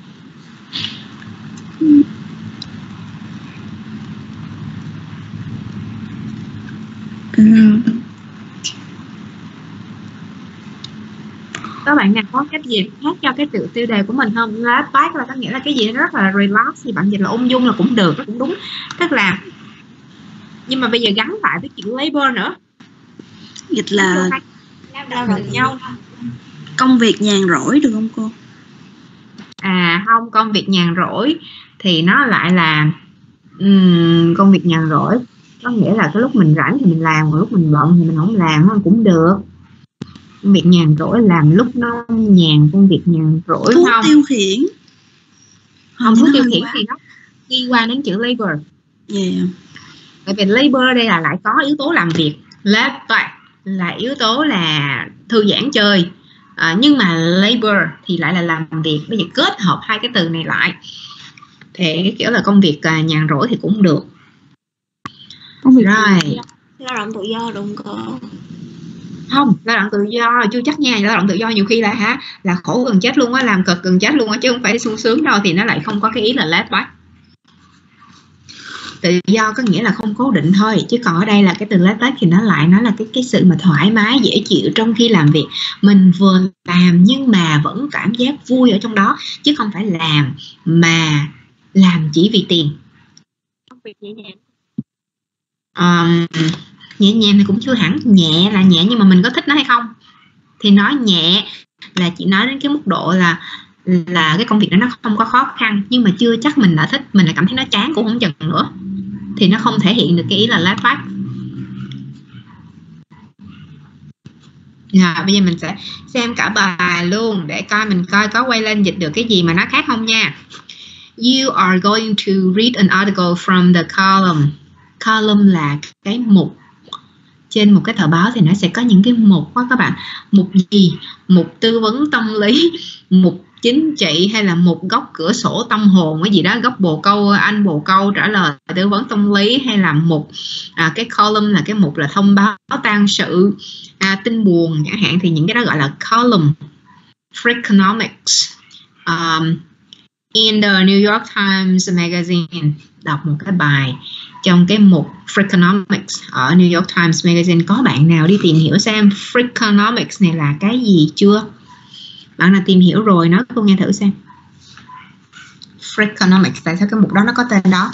Các bạn nào có cách gì khác cho cái tự tiêu đề của mình không? Laid back là có nghĩa là cái gì rất là relax, thì bạn dịch là ung dung là cũng được, cũng đúng. Tức là nhưng mà bây giờ gắn lại với chữ labor nữa. Dịch là lao động nhau. Công việc nhàn rỗi được không cô? À không, công việc nhàn rỗi thì nó lại là um, công việc nhàn rỗi có nghĩa là cái lúc mình rảnh thì mình làm, còn lúc mình bận thì mình không làm cũng được. Công việc nhàn rỗi làm lúc nó nhàn, công việc nhàn rỗi thuốc không? tiêu khiển. Không, thuốc tiêu khiển thì nó đi qua đến chữ labor. Yeah. Tại vì labor đây là lại có yếu tố làm việc, laid back là yếu tố là thư giãn chơi, à, nhưng mà labor thì lại là làm việc. Bây giờ kết hợp hai cái từ này lại thì cái kiểu là công việc uh, nhàn rỗi thì cũng được. Công việc rồi lao động tự do đúng không? Không, lao động tự do chưa chắc nha. Lao động tự do nhiều khi là hả là khổ gần chết luôn á, làm cực gần chết luôn á, chứ không phải sung sướng đâu, thì nó lại không có cái ý là laid back. Tự do có nghĩa là không cố định thôi, chứ còn ở đây là cái từ laid back thì nó lại nó là cái cái sự mà thoải mái dễ chịu trong khi làm việc. Mình vừa làm nhưng mà vẫn cảm giác vui ở trong đó, chứ không phải làm mà làm chỉ vì tiền. Công việc nhẹ nhàng. Um, nhẹ nhàng thì cũng chưa hẳn, nhẹ là nhẹ nhưng mà mình có thích nó hay không. Thì nói nhẹ là chỉ nói đến cái mức độ là là cái công việc đó nó không có khó khăn, nhưng mà chưa chắc mình đã thích, mình lại cảm thấy nó chán cũng không chừng nữa, thì nó không thể hiện được cái ý là laid back. Rồi bây giờ mình sẽ xem cả bài luôn để coi mình coi có quay lên dịch được cái gì mà nó khác không nha. You are going to read an article from the column. Column là cái mục. Trên một cái tờ báo thì nó sẽ có những cái mục đó các bạn. Mục gì? Mục tư vấn tâm lý, mục chính trị, hay là một góc cửa sổ tâm hồn cái gì đó, góc bồ câu, anh bồ câu trả lời tư vấn tâm lý, hay là một à, cái column là cái mục là thông báo tang sự, à, tin buồn chẳng hạn, thì những cái đó gọi là column. Freakonomics. Um, in the New York Times Magazine, đọc một cái bài trong cái mục Freakonomics ở New York Times Magazine. Có bạn nào đi tìm hiểu xem Freakonomics này là cái gì chưa? Bạn nào tìm hiểu rồi nói cô nghe thử xem. Freakonomics, tại sao cái mục đó nó có tên đó?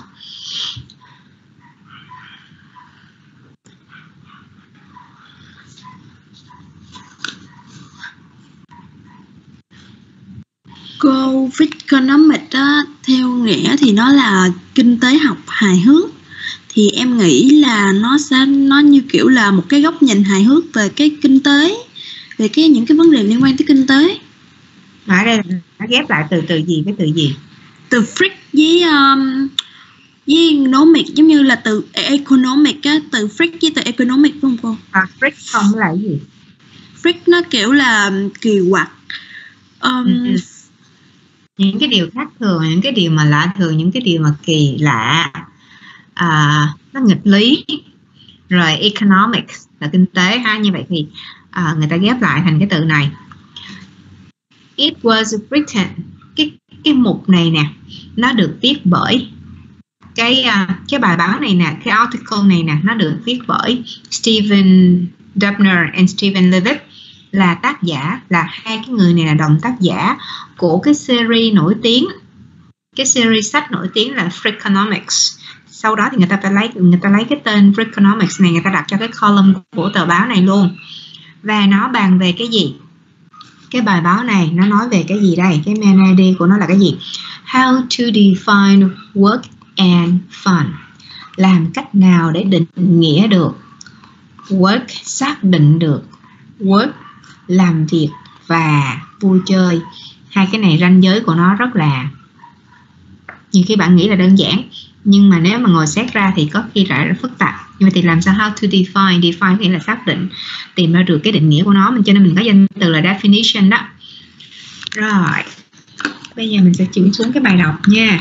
Cô, Freakonomics á, theo nghĩa thì nó là kinh tế học hài hước. Thì em nghĩ là nó sẽ nó như kiểu là một cái góc nhìn hài hước về cái kinh tế, về cái những cái vấn đề liên quan tới kinh tế. Ở đây nó ghép lại từ từ gì với từ gì? Từ freak với um, với economic, giống như là từ economic á, từ freak với từ economic đúng không cô? À, freak không là cái gì? Freak nó kiểu là kỳ quặc. Um, ừ. Những cái điều khác thường, những cái điều mà lạ thường, những cái điều mà kỳ lạ, à, nó nghịch lý. Rồi economics là kinh tế ha, như vậy thì à, người ta ghép lại thành cái từ này. It was written, cái cái mục này nè, nó được viết bởi cái uh, cái bài báo này nè, cái article này nè, nó được viết bởi Stephen Dubner and Stephen Levitt, là tác giả, là hai cái người này là đồng tác giả của cái series nổi tiếng, cái series sách nổi tiếng là Freakonomics. Sau đó thì người ta phải lấy người ta lấy cái tên Freakonomics này, người ta đặt cho cái column của tờ báo này luôn. Và nó bàn về cái gì? Cái bài báo này nó nói về cái gì đây? Cái main idea của nó là cái gì? How to define work and fun. Làm cách nào để định nghĩa được work, xác định được work, làm việc, và vui chơi. Hai cái này ranh giới của nó rất là, nhiều khi bạn nghĩ là đơn giản, nhưng mà nếu mà ngồi xét ra thì có khi lại rất phức tạp. Nhưng mà thì làm sao how to define? Define nghĩa là xác định, tìm ra được cái định nghĩa của nó. Cho nên mình có danh từ là definition đó. Rồi, bây giờ mình sẽ chuyển xuống cái bài đọc nha.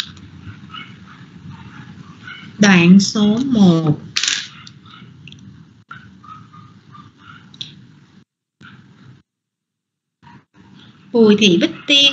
Đoạn số một. Bùi Thị Bích Tiên.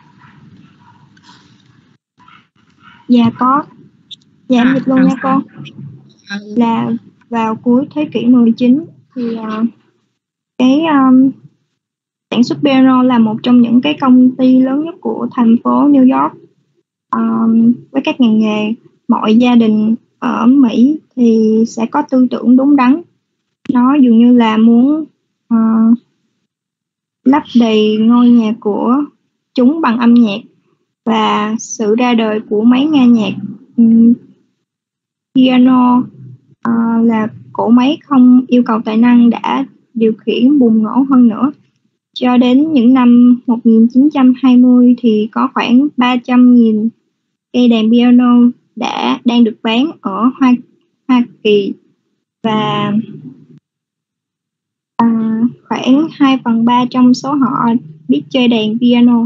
Dạ có. Dạ em dịch luôn nha cô. Là vào cuối thế kỷ mười chín thì uh, cái um, sản xuất piano là một trong những cái công ty lớn nhất của thành phố New York. Um, với các ngành nghề, mọi gia đình ở Mỹ thì sẽ có tư tưởng đúng đắn. Nó dường như là muốn uh, lấp đầy ngôi nhà của chúng bằng âm nhạc, và sự ra đời của máy nghe nhạc um, piano uh, là cỗ máy không yêu cầu tài năng đã điều khiển bùng nổ hơn nữa. Cho đến những năm một nghìn chín trăm hai mươi thì có khoảng ba trăm nghìn cây đàn piano đã đang được bán ở Hoa, Hoa Kỳ, và à, khoảng hai phần ba trong số họ biết chơi đàn piano.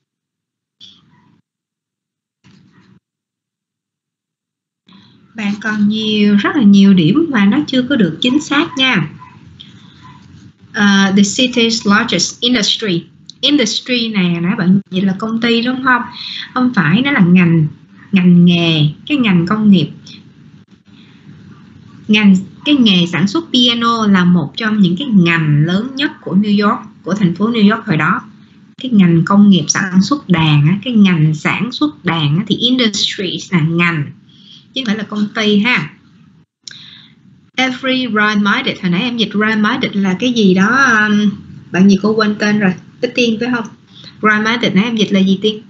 Bạn còn nhiều, rất là nhiều điểm mà nó chưa có được chính xác nha. Uh, the city's largest industry. Industry này nãy bạn nhìn là công ty đúng không? Không phải, nó là ngành ngành nghề, cái ngành công nghiệp. Ngành cái nghề sản xuất piano là một trong những cái ngành lớn nhất của New York, của thành phố New York hồi đó. Cái ngành công nghiệp sản xuất đàn, cái ngành sản xuất đàn thì industry là ngành, chứ không phải là công ty ha. Every right-minded, hồi nãy em dịch right-minded là cái gì đó, um, bạn gì cô quên tên rồi, Bích Tiên phải không? Right-minded nãy em dịch là gì Tiên?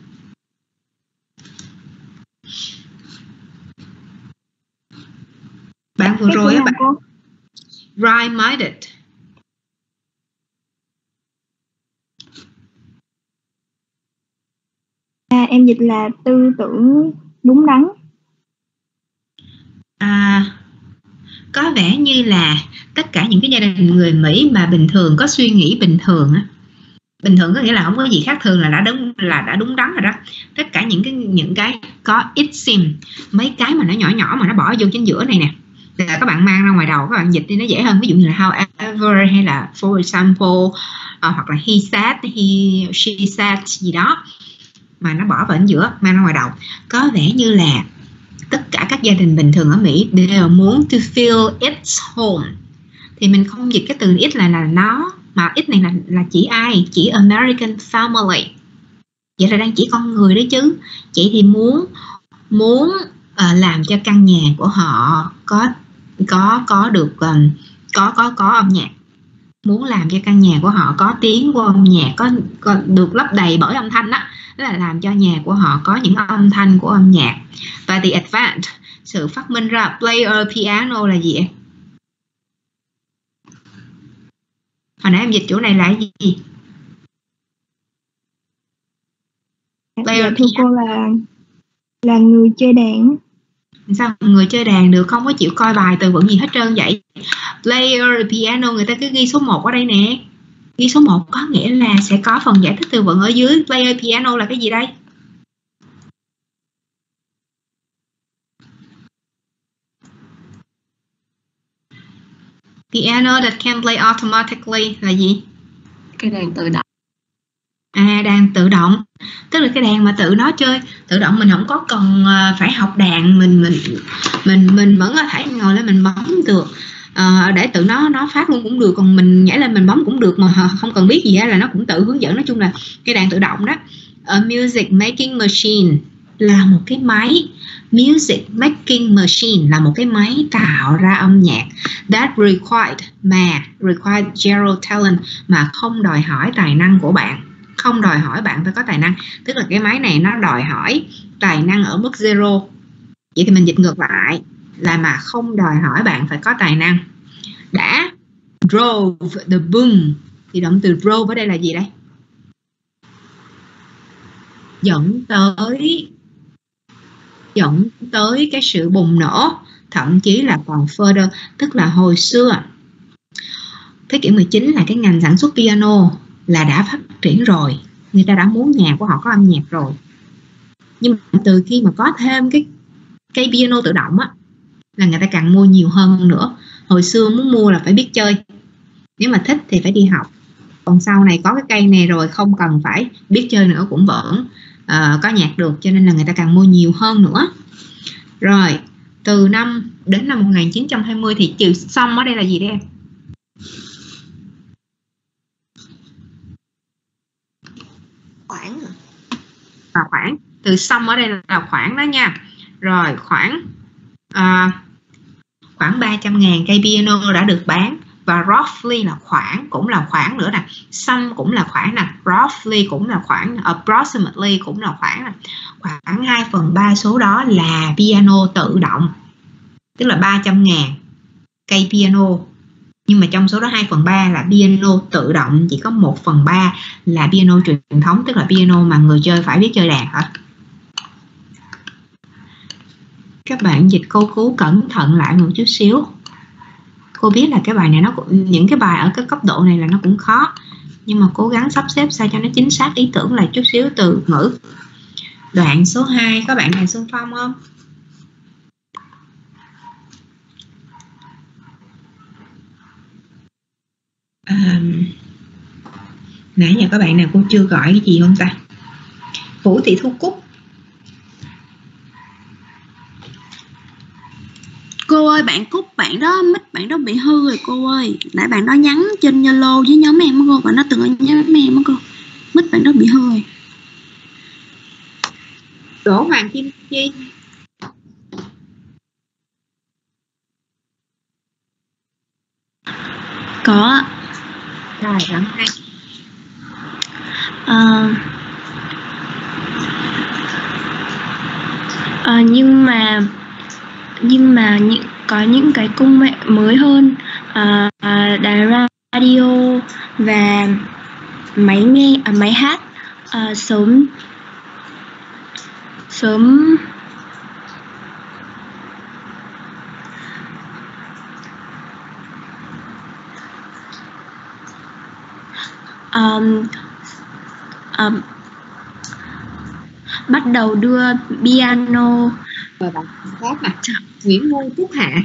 Bạn vừa rồi á bạn. Right-minded. À, em dịch là tư tưởng đúng đắn. À, có vẻ như là tất cả những cái gia đình người Mỹ mà bình thường có suy nghĩ bình thường á, bình thường có nghĩa là không có gì khác thường là đã đúng là đã đúng đắn rồi đó. Tất cả những cái những cái có it seems, mấy cái mà nó nhỏ nhỏ mà nó bỏ vô chính giữa này nè, là các bạn mang ra ngoài đầu các bạn dịch đi nó dễ hơn. Ví dụ như là however hay là for example, uh, hoặc là he said, he she said gì đó mà nó bỏ vào chính giữa mang ra ngoài đầu. Có vẻ như là tất cả các gia đình bình thường ở Mỹ đều muốn to feel it's home, thì mình không dịch cái từ it là là nó, mà it này là là chỉ ai? Chỉ American family. Vậy là đang chỉ con người đấy chứ. Chị thì muốn muốn uh, làm cho căn nhà của họ có có có được um, có có có âm nhạc, muốn làm cho căn nhà của họ có tiếng của âm nhạc, có, có được lấp đầy bởi âm thanh đó. Đó là làm cho nhà của họ có những âm thanh của âm nhạc. Và the advent, sự phát minh ra player piano là gì? Hồi nãy em dịch chỗ này là cái gì? Player dạ, thưa cô là là người chơi đàn. Sao người chơi đàn được, không có chịu coi bài từ vựng gì hết trơn vậy? Player piano người ta cứ ghi số một ở đây nè. Ghi số một có nghĩa là sẽ có phần giải thích từ vựng ở dưới. Player piano là cái gì đây? Piano that can play automatically là gì? Cái đàn tự động. À, đàn tự động, tức là cái đàn mà tự nó chơi tự động, mình không có cần phải học đàn, mình mình mình mình vẫn có thể ngồi lên mình bấm được, à, để tự nó nó phát luôn cũng được, còn mình nhảy lên mình bấm cũng được mà không cần biết gì hết, là nó cũng tự hướng dẫn. Nói chung là cái đàn tự động đó. A music making machine là một cái máy, music making machine là một cái máy tạo ra âm nhạc, that required mà required zero talent, mà không đòi hỏi tài năng của bạn, không đòi hỏi bạn phải có tài năng. Tức là cái máy này nó đòi hỏi tài năng ở mức zero. Vậy thì mình dịch ngược lại là mà không đòi hỏi bạn phải có tài năng. Đã drove the boom, thì động từ drove ở đây là gì đây? Dẫn tới dẫn tới cái sự bùng nổ, thậm chí là còn further. Tức là hồi xưa thế kỷ mười chín là cái ngành sản xuất piano là đã phát triển rồi, người ta đã muốn nhà của họ có âm nhạc rồi. Nhưng mà từ khi mà có thêm cái cây piano tự động á, là người ta càng mua nhiều hơn nữa. Hồi xưa muốn mua là phải biết chơi, nếu mà thích thì phải đi học. Còn sau này có cái cây này rồi, không cần phải biết chơi nữa cũng vẫn uh, có nhạc được, cho nên là người ta càng mua nhiều hơn nữa. Rồi từ năm đến năm một nghìn chín trăm hai mươi thì chữ xong ở đây là gì đây em? Khoảng à, khoảng từ xong ở đây là khoảng đó nha. Rồi khoảng à, khoảng ba trăm ngàn cây piano đã được bán, và roughly là khoảng, cũng là khoảng nữa nè, some cũng là khoảng nè, roughly cũng là khoảng, approximately cũng là khoảng nè. Khoảng hai phần ba số đó là piano tự động, tức là ba trăm ngàn cây piano. Nhưng mà trong số đó hai phần ba là piano tự động, chỉ có một phần ba là piano truyền thống, tức là piano mà người chơi phải biết chơi đàn hả? Các bạn dịch cô cứu cẩn thận lại một chút xíu. Cô biết là cái bài này nó cũng, những cái bài ở cái cấp độ này là nó cũng khó, nhưng mà cố gắng sắp xếp sao cho nó chính xác ý tưởng lại chút xíu từ ngữ. Đoạn số hai, các bạn này xung phong không? À, nãy giờ các bạn nào cô chưa gọi cái gì không ta? Vũ Thị Thu Cúc. Cô ơi, bạn Cúc, bạn đó, mic bạn đó bị hư rồi cô ơi. Nãy bạn đó nhắn trên Zalo với nhóm em á cô, bạn đó từng ở nhóm em á cô. Mic bạn đó bị hư rồi. Đỗ Hoàng Kim Chi. Có. Rồi, đoạn hai. À, à, nhưng mà nhưng mà những có những cái công nghệ mới hơn, à, à, đài radio và máy nghe, à, máy hát à, sớm sớm um, um, bắt đầu đưa piano. Rồi bạn khác nè, Nguyễn Ngô Phúc Hạ.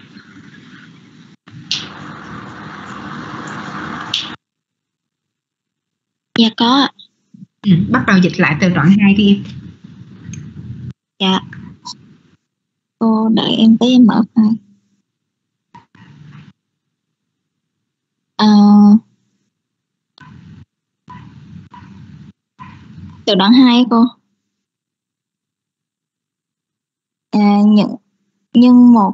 Dạ có ạ. Ừ, bắt đầu dịch lại từ đoạn hai đi em. Dạ. Cô đợi em tới em mở file. À, từ đoạn hai cô. À, nhưng nhưng một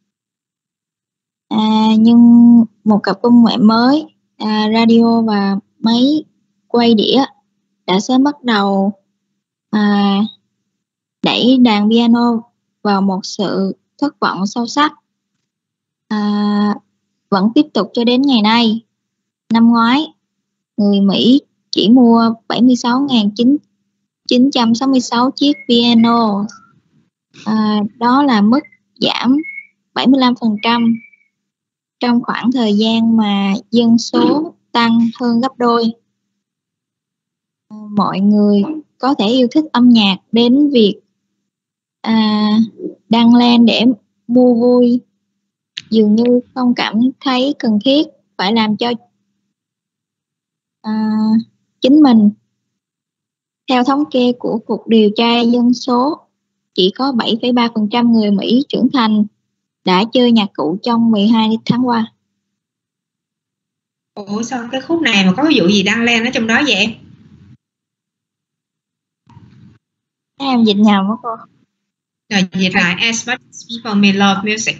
à, nhưng một cặp công nghệ mới, à, radio và máy quay đĩa đã sớm bắt đầu à, đẩy đàn piano vào một sự thất vọng sâu sắc, à, vẫn tiếp tục cho đến ngày nay. Năm ngoái, người Mỹ chỉ mua bảy mươi sáu nghìn chín trăm sáu mươi sáu chiếc piano, à, đó là mức giảm bảy mươi lăm phần trăm trong khoảng thời gian mà dân số tăng hơn gấp đôi. Mọi người có thể yêu thích âm nhạc đến việc à, đăng lên để mua vui, dường như không cảm thấy cần thiết phải làm cho à, chính mình. Theo thống kê của Cục Điều tra Dân số, chỉ có bảy phẩy ba phần trăm người Mỹ trưởng thành đã chơi nhạc cụ trong mười hai tháng qua. Ủa sao cái khúc này mà có cái vụ gì đăng lên ở trong đó vậy em? Em dịch nhầm đó cô. Rồi dịch lại. As much as people may love music.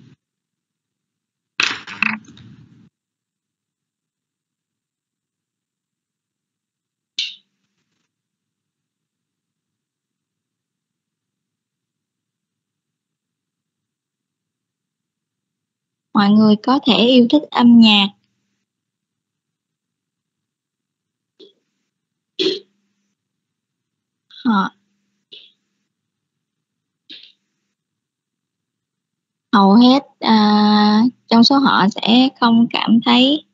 Mọi người có thể yêu thích âm nhạc họ hầu hết à, trong số họ sẽ không cảm thấy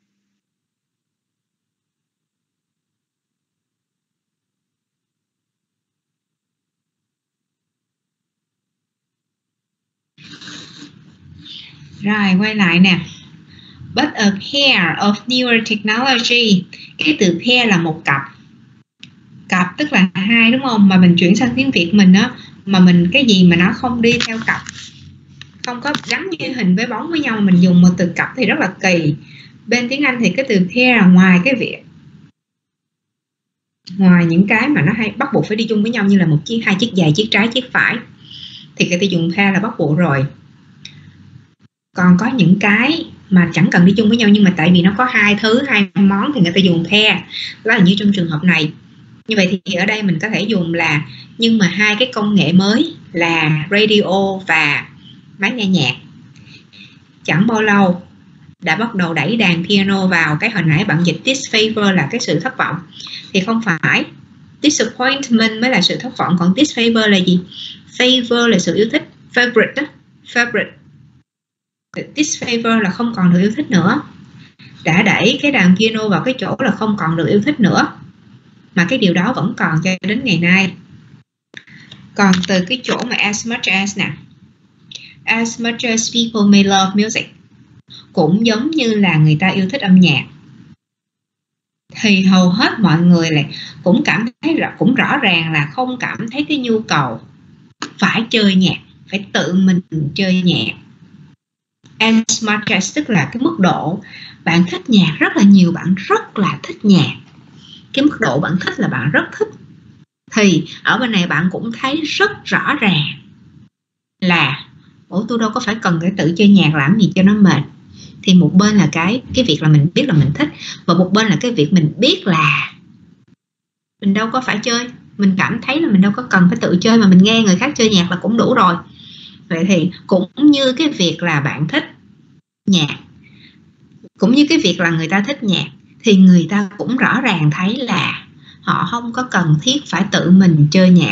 Rồi quay lại nè. But a pair of newer technology. Cái từ pair là một cặp. Cặp tức là hai đúng không? Mà mình chuyển sang tiếng Việt mình á, mà mình cái gì mà nó không đi theo cặp, không có gắn như hình với bóng với nhau, mình dùng một từ cặp thì rất là kỳ. Bên tiếng Anh thì cái từ pair ngoài cái việc ngoài những cái mà nó hay bắt buộc phải đi chung với nhau như là một chiếc hai chiếc giày, chiếc trái chiếc phải, thì cái từ dùng pair là bắt buộc rồi. Còn có những cái mà chẳng cần đi chung với nhau nhưng mà tại vì nó có hai thứ, hai món thì người ta dùng pair. Đó là như trong trường hợp này. Như vậy thì ở đây mình có thể dùng là nhưng mà hai cái công nghệ mới là radio và máy nghe nhạc chẳng bao lâu đã bắt đầu đẩy đàn piano vào. Cái hồi nãy bạn dịch disfavor là cái sự thất vọng, thì không phải, disappointment mới là sự thất vọng. Còn disfavor là gì? Favor là sự yêu thích, favorite đó, favorite. Disfavor là không còn được yêu thích nữa, đã đẩy cái đàn piano vào cái chỗ là không còn được yêu thích nữa, mà cái điều đó vẫn còn cho đến ngày nay. Còn từ cái chỗ mà as much as nè, as much as people may love music, cũng giống như là người ta yêu thích âm nhạc, thì hầu hết mọi người lại cũng cảm thấy cũng rõ ràng là không cảm thấy cái nhu cầu phải chơi nhạc, phải tự mình chơi nhạc. As much as tức là cái mức độ bạn thích nhạc rất là nhiều, bạn rất là thích nhạc, cái mức độ bạn thích là bạn rất thích, thì ở bên này bạn cũng thấy rất rõ ràng là ủa tôi đâu có phải cần phải tự chơi nhạc làm gì cho nó mệt. Thì một bên là cái cái việc là mình biết là mình thích, và một bên là cái việc mình biết là mình đâu có phải chơi, mình cảm thấy là mình đâu có cần phải tự chơi, mà mình nghe người khác chơi nhạc là cũng đủ rồi. Vậy thì cũng như cái việc là bạn thích nhạc, cũng như cái việc là người ta thích nhạc, thì người ta cũng rõ ràng thấy là họ không có cần thiết phải tự mình chơi nhạc.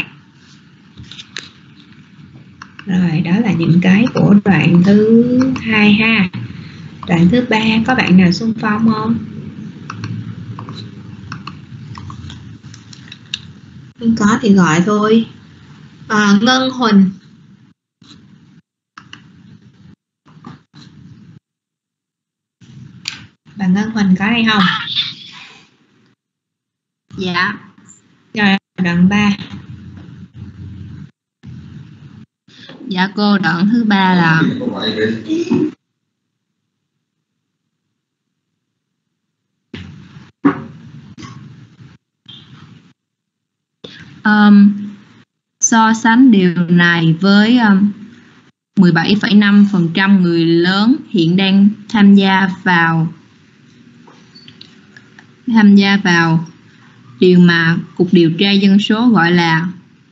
Rồi, đó là những cái của đoạn thứ hai ha. Đoạn thứ ba có bạn nào xung phong không? Có thì gọi thôi. À, Ngân Huỳnh. Bà Ngân Huỳnh có đây không? Dạ. Rồi, đoạn ba. Dạ cô, đoạn thứ ba là um, so sánh điều này với um, mười bảy phẩy năm phần trăm người lớn hiện đang tham gia vào tham gia vào điều mà Cục Điều tra Dân số gọi là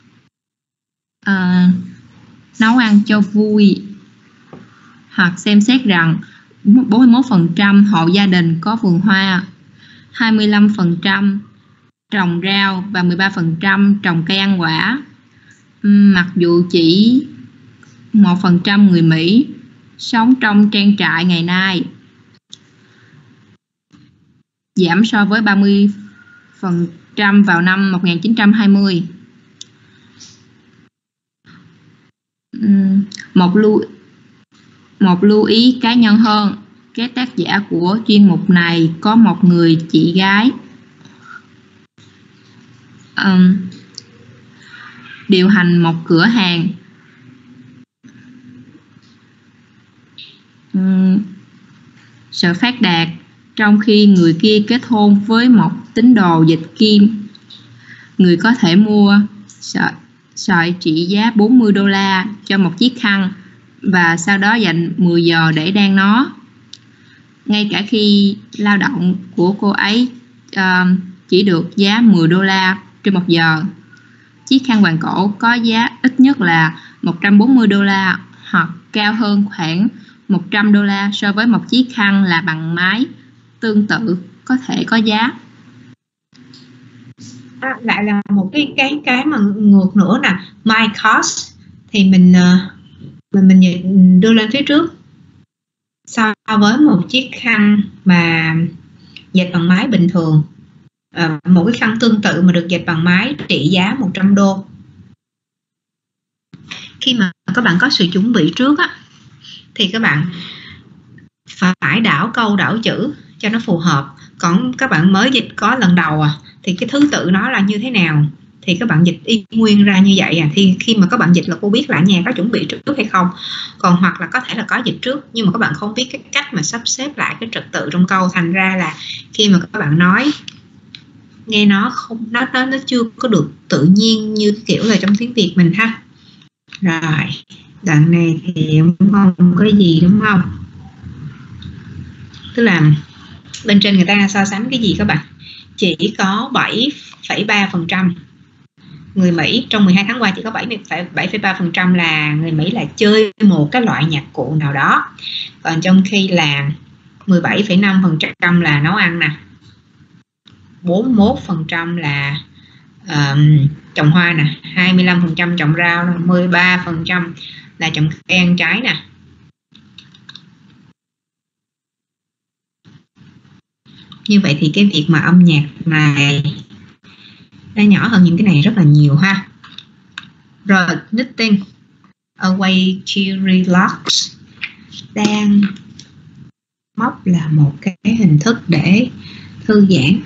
uh, nấu ăn cho vui, hoặc xem xét rằng bốn mươi mốt phần trăm hộ gia đình có vườn hoa, hai mươi lăm phần trăm trồng rau và mười ba phần trăm trồng cây ăn quả. Mặc dù chỉ một phần trăm người Mỹ sống trong trang trại ngày nay, giảm so với ba mươi phần trăm vào năm một nghìn chín trăm hai mươi. Một lưu, một lưu ý cá nhân hơn, các tác giả của chuyên mục này có một người chị gái um, điều hành một cửa hàng um, sợ phát đạt, trong khi người kia kết hôn với một tín đồ dịch kim. Người có thể mua sợi, sợi trị giá bốn mươi đô la cho một chiếc khăn và sau đó dành mười giờ để đan nó. Ngay cả khi lao động của cô ấy uh, chỉ được giá mười đô la trên một giờ, chiếc khăn vàng cổ có giá ít nhất là một trăm bốn mươi đô la hoặc cao hơn khoảng một trăm đô la so với một chiếc khăn là bằng máy tương tự có thể có giá. À, lại là một cái cái cái mà ngược nữa nè, my cost thì mình mình mình đưa lên phía trước so với một chiếc khăn mà dệt bằng máy bình thường. À, một cái khăn tương tự mà được dệt bằng máy trị giá một trăm đô. Khi mà các bạn có sự chuẩn bị trước á, thì các bạn phải đảo câu đảo chữ cho nó phù hợp. Còn các bạn mới dịch có lần đầu à, thì cái thứ tự nó là như thế nào thì các bạn dịch y nguyên ra như vậy à. Thì khi mà các bạn dịch là cô biết là ở nhà có chuẩn bị trước hay không. Còn hoặc là có thể là có dịch trước nhưng mà các bạn không biết cái cách mà sắp xếp lại cái trật tự trong câu, thành ra là khi mà các bạn nói nghe nó không nó nó nó chưa có được tự nhiên như kiểu là trong tiếng Việt mình ha. Rồi, đoạn này thì không có gì đúng không? Tức là bên trên người ta so sánh cái gì các bạn? Chỉ có bảy phẩy ba phần trăm người Mỹ trong mười hai tháng qua, chỉ có bảy phẩy ba phần trăm là người Mỹ là chơi một cái loại nhạc cụ nào đó. Còn trong khi là mười bảy phẩy năm phần trăm là nấu ăn nè, bốn mươi mốt phần trăm là um, trồng hoa nè, hai mươi lăm phần trăm trồng rau nè, mười ba phần trăm là trồng cây ăn trái nè. Như vậy thì cái việc mà âm nhạc này nó nhỏ hơn những cái này rất là nhiều ha. Rồi, knitting, a way to relax, đang móc là một cái hình thức để thư giãn.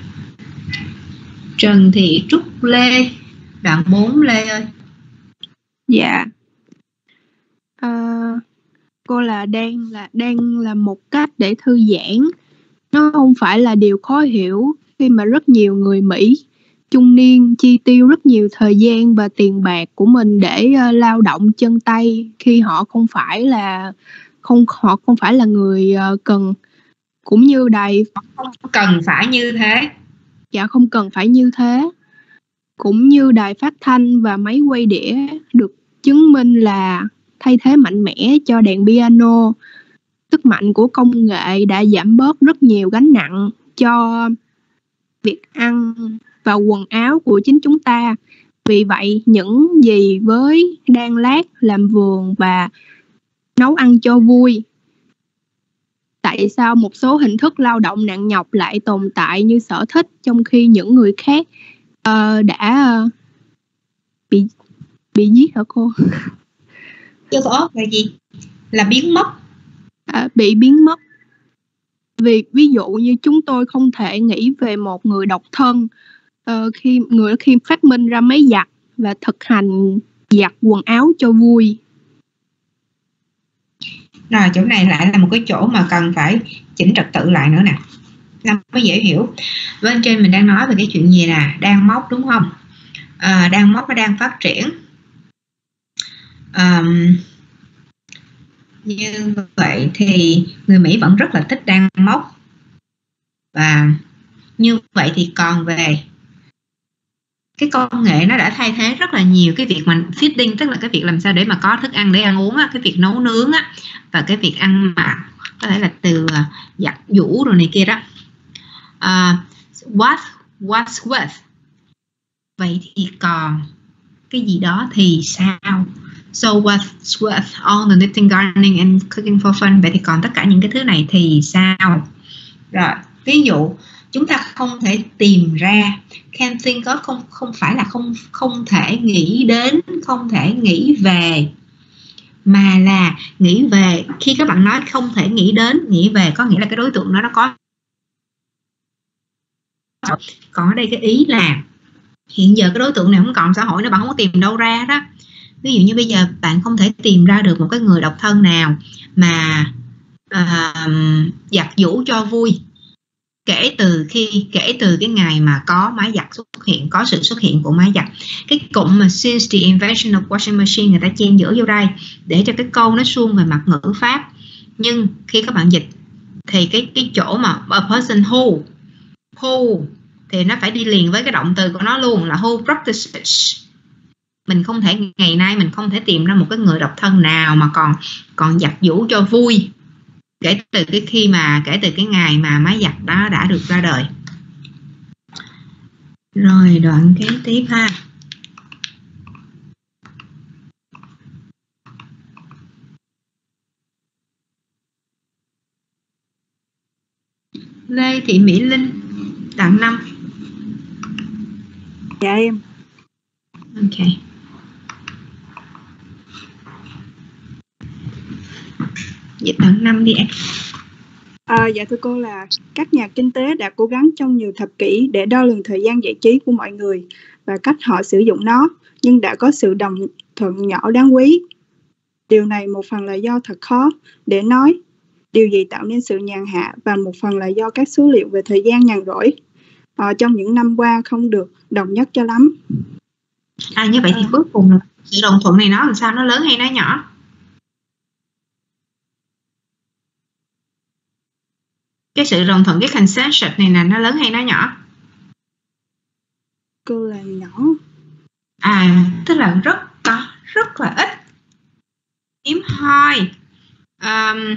Trần Thị Trúc Lê, đoạn bốn Lê ơi. Dạ. À, cô là đang là đang là một cách để thư giãn. Nó không phải là điều khó hiểu khi mà rất nhiều người Mỹ trung niên chi tiêu rất nhiều thời gian và tiền bạc của mình để uh, lao động chân tay khi họ không phải là không họ không phải là người uh, cần, cũng như đài không cần phải như thế. Dạ không cần phải như thế. Cũng như đài phát thanh và máy quay đĩa được chứng minh là thay thế mạnh mẽ cho đàn piano. Sức mạnh của công nghệ đã giảm bớt rất nhiều gánh nặng cho việc ăn và quần áo của chính chúng ta. Vì vậy, những gì với đan lát, làm vườn và nấu ăn cho vui, tại sao một số hình thức lao động nặng nhọc lại tồn tại như sở thích, trong khi những người khác uh, đã bị giết hả cô? Chưa có là gì? Là biến mất. À, bị biến mất. Vì ví dụ như chúng tôi không thể nghĩ về một người độc thân uh, khi người khi phát minh ra máy giặt và thực hành giặt quần áo cho vui. Rồi chỗ này lại là một cái chỗ mà cần phải chỉnh trật tự lại nữa nè, nó mới dễ hiểu. Bên trên mình đang nói về cái chuyện gì nè, đang mốc đúng không? À, đang mốc nó đang phát triển. À, như vậy thì người Mỹ vẫn rất là thích đang mốc. Và như vậy thì còn về cái công nghệ nó đã thay thế rất là nhiều cái việc mà feeding, tức là cái việc làm sao để mà có thức ăn để ăn uống á, cái việc nấu nướng á, và cái việc ăn mặc có thể là từ giặt giũ rồi này kia đó. Uh, what what's with? Vậy thì còn cái gì đó thì sao? So what's with all the knitting, gardening and cooking for fun? Vậy thì còn tất cả những cái thứ này thì sao? Rồi, ví dụ chúng ta không thể tìm ra, can't think of không không phải là không không thể nghĩ đến, không thể nghĩ về, mà là nghĩ về. Khi các bạn nói không thể nghĩ đến, nghĩ về có nghĩa là cái đối tượng đó nó có. Còn ở đây cái ý là hiện giờ cái đối tượng này không còn xã hội, nó bạn không có tìm đâu ra đó. Ví dụ như bây giờ bạn không thể tìm ra được một cái người độc thân nào mà uh, giặt giũ cho vui kể từ khi kể từ cái ngày mà có máy giặt xuất hiện, có sự xuất hiện của máy giặt. Cái cụm mà since the invention of washing machine người ta chen giữa vô đây để cho cái câu nó suông về mặt ngữ pháp. Nhưng khi các bạn dịch thì cái cái chỗ mà a person who who thì nó phải đi liền với cái động từ của nó luôn là who practices. Mình không thể ngày nay mình không thể tìm ra một cái người độc thân nào mà còn còn giặt giũ cho vui kể từ cái khi mà kể từ cái ngày mà máy giặt đó đã được ra đời. Rồi đoạn kế tiếp ha. Lê Thị Mỹ Linh, đoạn năm. Dạ em. Ok. Dịch đoạn năm đi em. À, dạ thưa cô, là các nhà kinh tế đã cố gắng trong nhiều thập kỷ để đo lường thời gian giải trí của mọi người và cách họ sử dụng nó, nhưng đã có sự đồng thuận nhỏ đáng quý. Điều này một phần là do thật khó để nói điều gì tạo nên sự nhàn hạ, và một phần là do các số liệu về thời gian nhàn rỗi à, trong những năm qua không được đồng nhất cho lắm. À như vậy thì cuối cùng sự đồng thuận này nó làm sao, nó lớn hay nó nhỏ? Cái sự đồng thuận, cái consensus này là nó lớn hay nó nhỏ? Cô là nhỏ. À tức là rất có rất là ít, hiếm hoi. Um,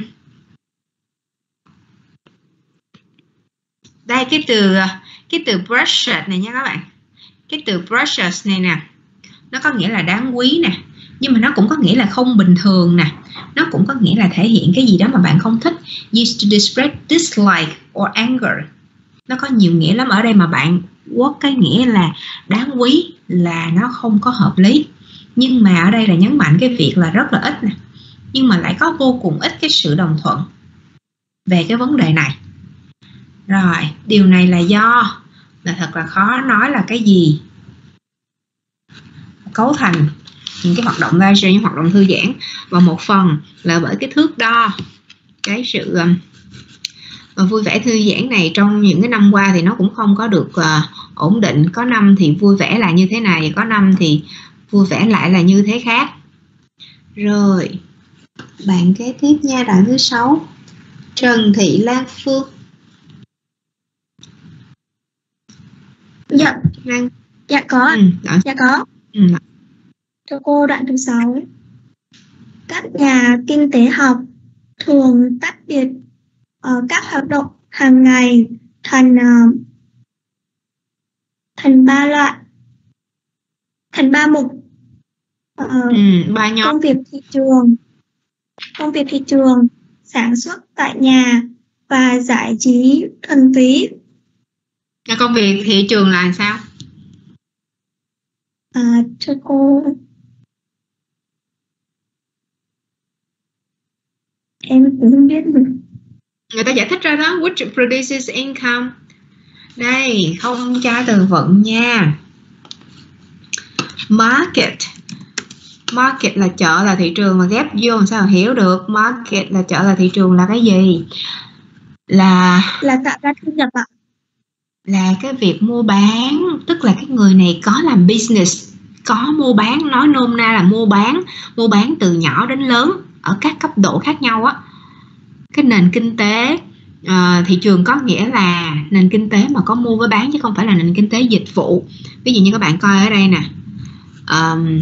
đây cái từ cái từ precious này nha các bạn, cái từ precious này nè, nó có nghĩa là đáng quý nè, nhưng mà nó cũng có nghĩa là không bình thường nè, nó cũng có nghĩa là thể hiện cái gì đó mà bạn không thích. Used to describe dislike or anger. Nó có nhiều nghĩa lắm. Ở đây mà bạn quất cái nghĩa là đáng quý là nó không có hợp lý, nhưng mà ở đây là nhấn mạnh cái việc là rất là ít nè, nhưng mà lại có vô cùng ít cái sự đồng thuận về cái vấn đề này. Rồi, điều này là do là thật là khó nói là cái gì cấu thành những cái hoạt động leisure, những hoạt động thư giãn, và một phần là bởi cái thước đo cái sự uh, vui vẻ thư giãn này trong những cái năm qua thì nó cũng không có được uh, ổn định. Có năm thì vui vẻ là như thế này, có năm thì vui vẻ lại là như thế khác. Rồi bạn kế tiếp nha, đoạn thứ sáu, Trần Thị Lan Phương. Dạ, Lan. Dạ có. Ừ, dạ có. Ừ. Thưa cô, đoạn thứ sáu. Các nhà kinh tế học thường tách biệt uh, các hoạt động hàng ngày thành uh, thành ba loại, thành ba mục. Uh, ừ, ba nhóm. Công việc thị trường, công việc thị trường, sản xuất tại nhà và giải trí thuần túy. Công việc thị trường là sao? À, thưa cô, Em cũng không biết nữa. Người ta giải thích ra đó, which produces income. Đây, không tra từ vựng nha. Market. Market là chợ, là thị trường, mà ghép vô làm sao hiểu được. Market là chợ, là thị trường là cái gì? Là là tạo ra thu nhập ạ. Là cái việc mua bán, tức là cái người này có làm business, có mua bán, nói nôm na là mua bán, mua bán từ nhỏ đến lớn ở các cấp độ khác nhau á. Cái nền kinh tế uh, thị trường có nghĩa là nền kinh tế mà có mua với bán, chứ không phải là nền kinh tế dịch vụ. Ví dụ như các bạn coi ở đây nè, um,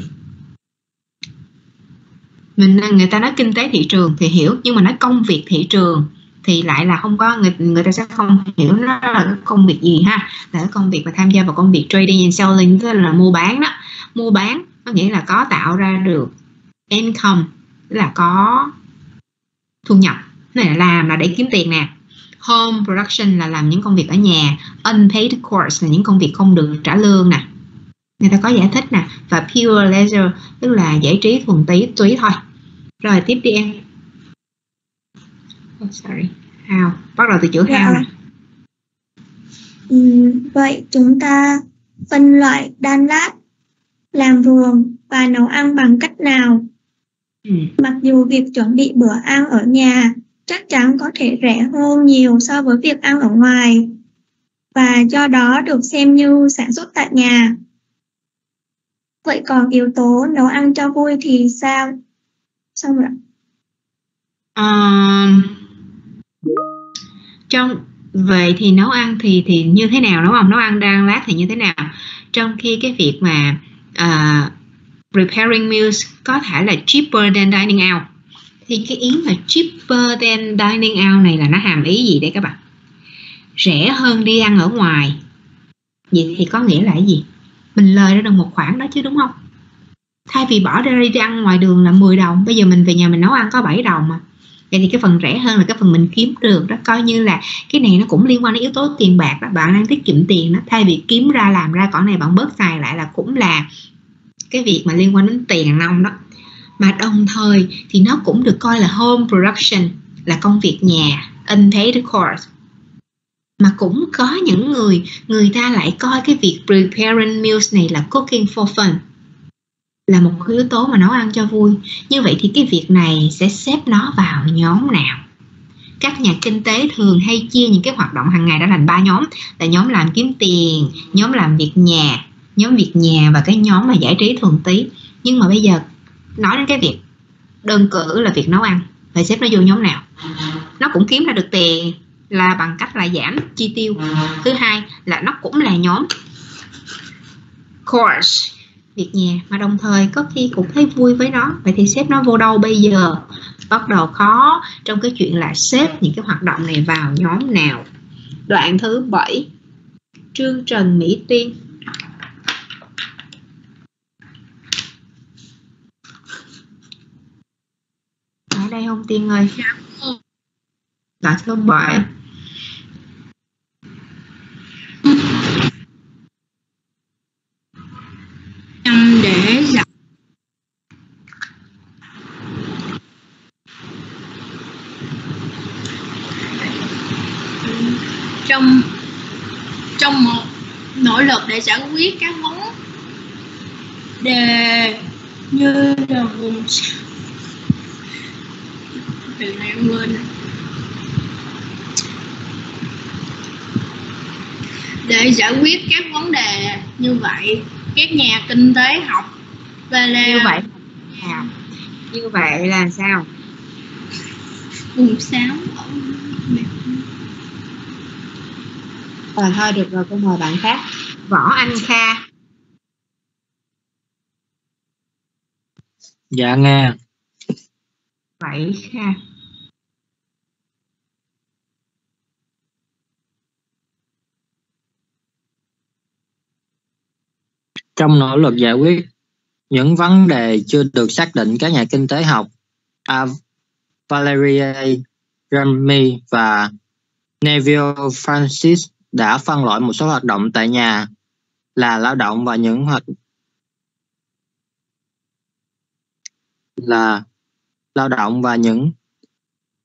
mình người ta nói kinh tế thị trường thì hiểu, nhưng mà nói công việc thị trường thì lại là không có, người người ta sẽ không hiểu nó là cái công việc gì ha. Là cái công việc mà tham gia vào công việc trading and selling, tức là mua bán đó. Mua bán có nghĩa là có tạo ra được income, tức là có thu nhập. Này là làm là để kiếm tiền nè. Home production là làm những công việc ở nhà. Unpaid course là những công việc không được trả lương nè. Người ta có giải thích nè. Và pure leisure tức là giải trí thuần túy túy thôi. Rồi tiếp đi em. Oh, sorry. How. Bắt đầu từ chữ Dạ. how nè. Ừ, vậy chúng ta phân loại đan lát, làm vườn và nấu ăn bằng cách nào? Ừ. Mặc dù việc chuẩn bị bữa ăn ở nhà chắc chắn có thể rẻ hơn nhiều so với việc ăn ở ngoài, và do đó được xem như sản xuất tại nhà. Vậy còn yếu tố nấu ăn cho vui thì sao? Xong rồi. Uh, trong về thì nấu ăn thì thì như thế nào, đúng không? Nấu ăn đan lát thì như thế nào? Trong khi cái việc mà uh, preparing meals có thể là cheaper than dining out, thì cái ý mà cheaper than dining out này là nó hàm ý gì đây các bạn? Rẻ hơn đi ăn ở ngoài. Vậy thì có nghĩa là cái gì? Mình lời ra được một khoản đó chứ, đúng không? Thay vì bỏ ra đi ăn ngoài đường là mười đồng, bây giờ mình về nhà mình nấu ăn có bảy đồng mà. Vậy thì cái phần rẻ hơn là cái phần mình kiếm được đó. Coi như là cái này nó cũng liên quan đến yếu tố tiền bạc đó. Bạn đang tiết kiệm tiền đó. Thay vì kiếm ra làm ra còn này bạn bớt xài lại là cũng là cái việc mà liên quan đến tiền nông đó. Mà đồng thời thì nó cũng được coi là home production, là công việc nhà, unpaid course. Mà cũng có những người, người ta lại coi cái việc preparing meals này là cooking for fun, là một cái yếu tố mà nấu ăn cho vui. Như vậy thì cái việc này sẽ xếp nó vào nhóm nào? Các nhà kinh tế thường hay chia những cái hoạt động hàng ngày đó thành ba nhóm, là nhóm làm kiếm tiền, nhóm làm việc nhà, nhóm việc nhà và cái nhóm mà giải trí thuần túy. Nhưng mà bây giờ nói đến cái việc đơn cử là việc nấu ăn, phải xếp nó vô nhóm nào? Nó cũng kiếm ra được tiền là bằng cách là giảm chi tiêu. Thứ hai là nó cũng là nhóm course, việc nhà, mà đồng thời có khi cũng thấy vui với nó. Vậy thì xếp nó vô đâu bây giờ? Bắt đầu khó trong cái chuyện là xếp những cái hoạt động này vào nhóm nào. Đoạn thứ bảy, Trương Trần Mỹ Tiên. Ở đây không Tiên ơi? Đoạn thứ bảy. Để giảm trong trong một nỗ lực để giải quyết các vấn đề như là vùng từ này em quên. Để giải quyết các vấn đề như vậy, các nhà kinh tế học về là như vậy à, như vậy là sao? Vùng sáu. Rồi thôi được rồi, cô mời bạn khác. Võ Anh Kha. Dạ nghe. Vậy Kha. Trong nỗ lực giải quyết những vấn đề chưa được xác định, các nhà kinh tế học A. Valerie Remy và Neville Francis đã phân loại một số hoạt động tại nhà là lao động và những hoạt là lao động và những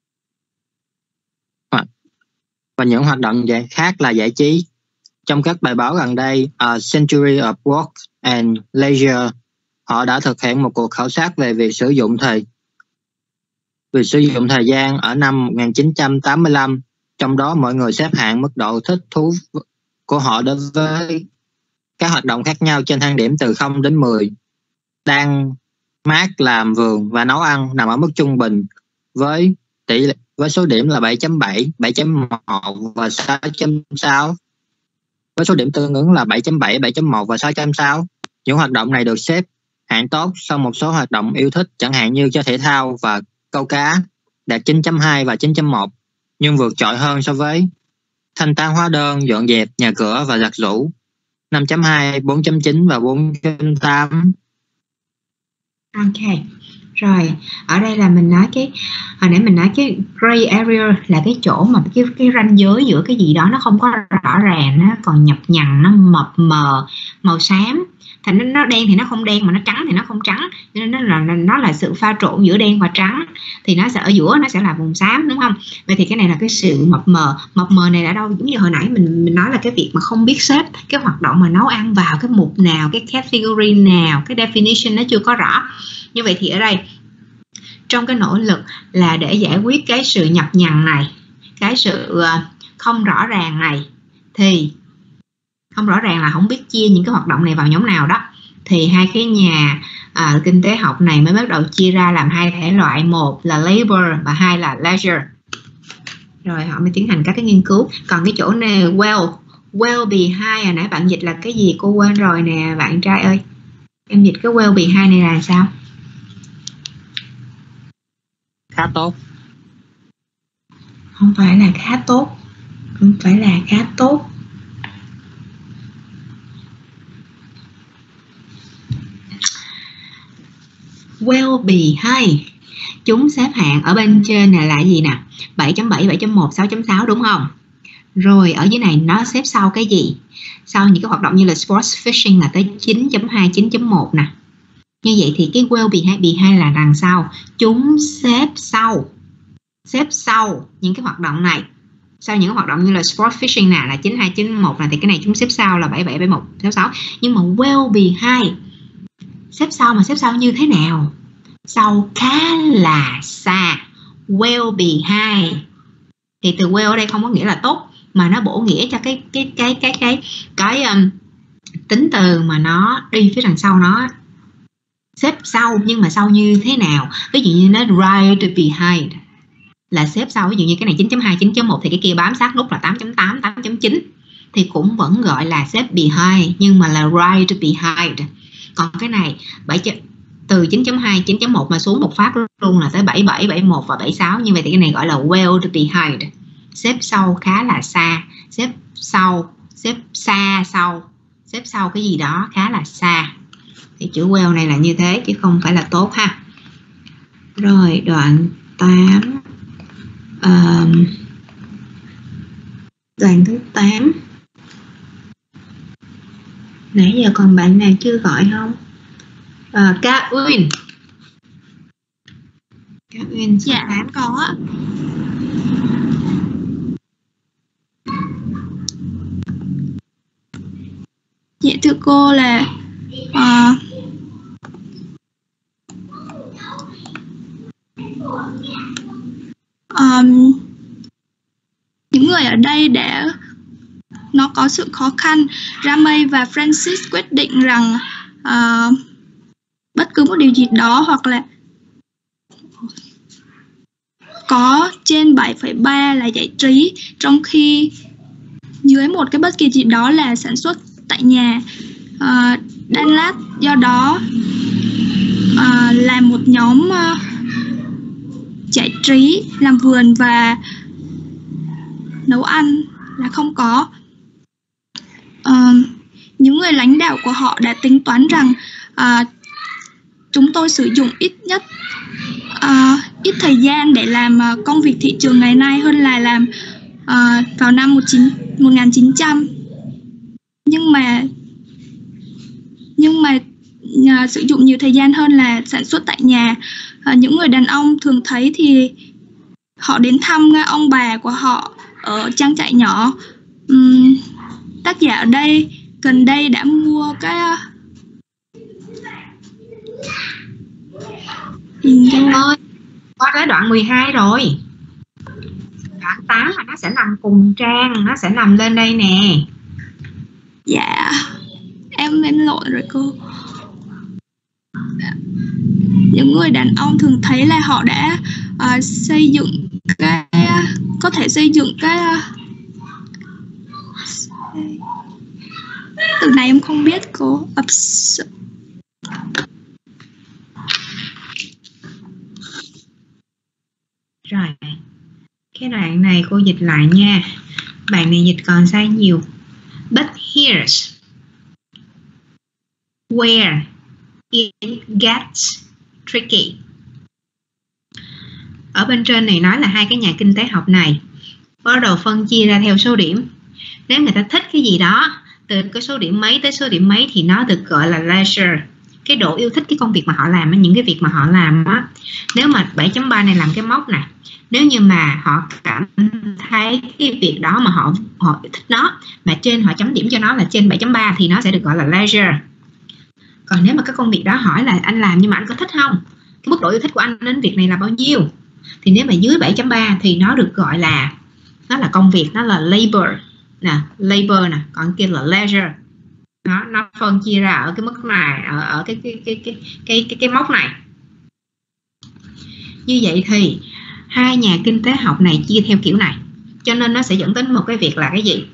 và những hoạt động giải khác là giải trí. Trong các bài báo gần đây, A Century of Work and Leisure, họ đã thực hiện một cuộc khảo sát về việc sử dụng thời việc sử dụng thời gian ở năm một nghìn chín trăm tám mươi lăm, trong đó mọi người xếp hạng mức độ thích thú của họ đối với các hoạt động khác nhau trên thang điểm từ không đến mười. Đang mát, làm vườn và nấu ăn nằm ở mức trung bình với tỷ lệ với số điểm là bảy chấm bảy, bảy chấm một và sáu chấm sáu. Với số điểm tương ứng là bảy chấm bảy, bảy chấm một và sáu chấm sáu. Những hoạt động này được xếp hạng tốt sau một số hoạt động yêu thích, chẳng hạn như chơi thể thao và câu cá, đạt chín chấm hai và chín chấm một, nhưng vượt trội hơn so với thanh toán hóa đơn, dọn dẹp nhà cửa và giặt giũ, năm chấm hai, bốn chấm chín và bốn chấm tám. Ok, rồi ở đây là mình nói cái hồi nãy mình nói cái gray area là cái chỗ mà cái cái ranh giới giữa cái gì đó nó không có rõ ràng, nó còn nhập nhằng, nó mập mờ, màu xám. Thành nó, nó đen thì nó không đen, mà nó trắng thì nó không trắng, nên nó là nó là sự pha trộn giữa đen và trắng, thì nó sẽ ở giữa nó sẽ là vùng xám, đúng không? Vậy thì cái này là cái sự mập mờ. Mập mờ này là đâu? Giống như hồi nãy mình mình nói là cái việc mà không biết xếp cái hoạt động mà nấu ăn vào cái mục nào, cái category nào, cái definition nó chưa có rõ. Như vậy thì ở đây trong cái nỗ lực là để giải quyết cái sự nhập nhằng này, cái sự không rõ ràng này, thì không rõ ràng là không biết chia những cái hoạt động này vào nhóm nào đó, thì hai cái nhà à, kinh tế học này mới bắt đầu chia ra làm hai thể loại, một là labor và hai là leisure. Rồi họ mới tiến hành các cái nghiên cứu. Còn cái chỗ này well well behind, hồi nãy bạn dịch là cái gì cô quên rồi nè bạn trai ơi, em dịch cái well behind này là sao? Khá tốt. Không phải là khá tốt, không phải là khá tốt. Well behind, chúng xếp hạng ở bên trên này là gì nè, bảy chấm bảy, bảy chấm một, sáu chấm sáu, đúng không? Rồi ở dưới này nó xếp sau cái gì? Sau những cái hoạt động như là sports fishing là tới chín chấm hai, chín chấm một nè. Như vậy thì cái well behind, behind là đằng sau, chúng xếp sau xếp sau những cái hoạt động này. Sau những cái hoạt động như là sport fishing nè là chín hai, chín một nè, thì cái này chúng xếp sau là bảy bảy, bảy một, sáu sáu. Nhưng mà well behind xếp sau mà xếp sau như thế nào? Sau khá là xa. Well behind thì từ well ở đây không có nghĩa là tốt, mà nó bổ nghĩa cho cái cái cái cái cái cái um, tính từ mà nó đi phía đằng sau nó, xếp sau nhưng mà sau như thế nào. Ví dụ như nó right behind là xếp sau, ví dụ như cái này chín chấm hai, chín chấm một thì cái kia bám sát nút là tám chấm tám, tám chấm chín thì cũng vẫn gọi là xếp behind nhưng mà là right behind. Còn cái này bảy từ chín chấm hai, chín chấm một mà xuống một phát luôn là tới bảy bảy, bảy một và bảy sáu. Như vậy thì cái này gọi là well behind, xếp sau khá là xa, xếp sau, xếp xa sau, xếp sau cái gì đó khá là xa. Thì chữ well này là như thế chứ không phải là tốt ha. Rồi đoạn tám, um, đoạn thứ tám. Nãy giờ còn bạn nào chưa gọi không? À, Cá Uyên. Cá Uyên số dạ tám. có. Dạ thưa cô là uh, um, những người ở đây đã nó có sự khó khăn. Ramey và Francis quyết định rằng uh, bất cứ một điều gì đó hoặc là có trên bảy phẩy ba là giải trí, trong khi dưới một cái bất kỳ gì đó là sản xuất tại nhà. uh, Dallas do đó uh, là một nhóm uh, giải trí, làm vườn và nấu ăn là không có. Uh, những người lãnh đạo của họ đã tính toán rằng uh, chúng tôi sử dụng ít nhất uh, ít thời gian để làm uh, công việc thị trường ngày nay hơn là làm uh, vào năm một nghìn chín trăm. Nhưng mà nhưng mà uh, sử dụng nhiều thời gian hơn là sản xuất tại nhà. Uh, những người đàn ông thường thấy thì họ đến thăm uh, ông bà của họ ở trang trại nhỏ. Uhm, tác giả ở đây gần đây đã mua cái Nhìn ơi, qua tới đoạn mười hai rồi. Đoạn tám là nó sẽ nằm cùng trang, nó sẽ nằm lên đây nè. Dạ, em lên lộn rồi cô. Những người đàn ông thường thấy là họ đã uh, xây dựng cái uh, có thể xây dựng cái uh, từ này em không biết cô. Ups. Rồi, cái đoạn này cô dịch lại nha. Bạn này dịch còn sai nhiều. But here's where it gets tricky. Ở bên trên này nói là hai cái nhà kinh tế học này bắt đầu phân chia ra theo số điểm. Nếu người ta thích cái gì đó từ cái số điểm mấy tới số điểm mấy thì nó được gọi là leisure. Cái độ yêu thích cái công việc mà họ làm, những cái việc mà họ làm á. Nếu mà bảy chấm ba này làm cái mốc này, nếu như mà họ cảm thấy cái việc đó mà họ họ thích nó, mà trên họ chấm điểm cho nó là trên bảy chấm ba thì nó sẽ được gọi là leisure. Còn nếu mà cái công việc đó hỏi là anh làm nhưng mà anh có thích không, cái mức độ yêu thích của anh đến việc này là bao nhiêu, thì nếu mà dưới bảy chấm ba thì nó được gọi là nó là công việc, nó là labor nè, labor nè, còn kia là leisure. Nó nó phân chia ra ở cái mức này, ở ở cái cái cái cái cái cái, cái mốc này. Như vậy thì hai nhà kinh tế học này chia theo kiểu này, cho nên nó sẽ dẫn đến một cái việc là cái gì?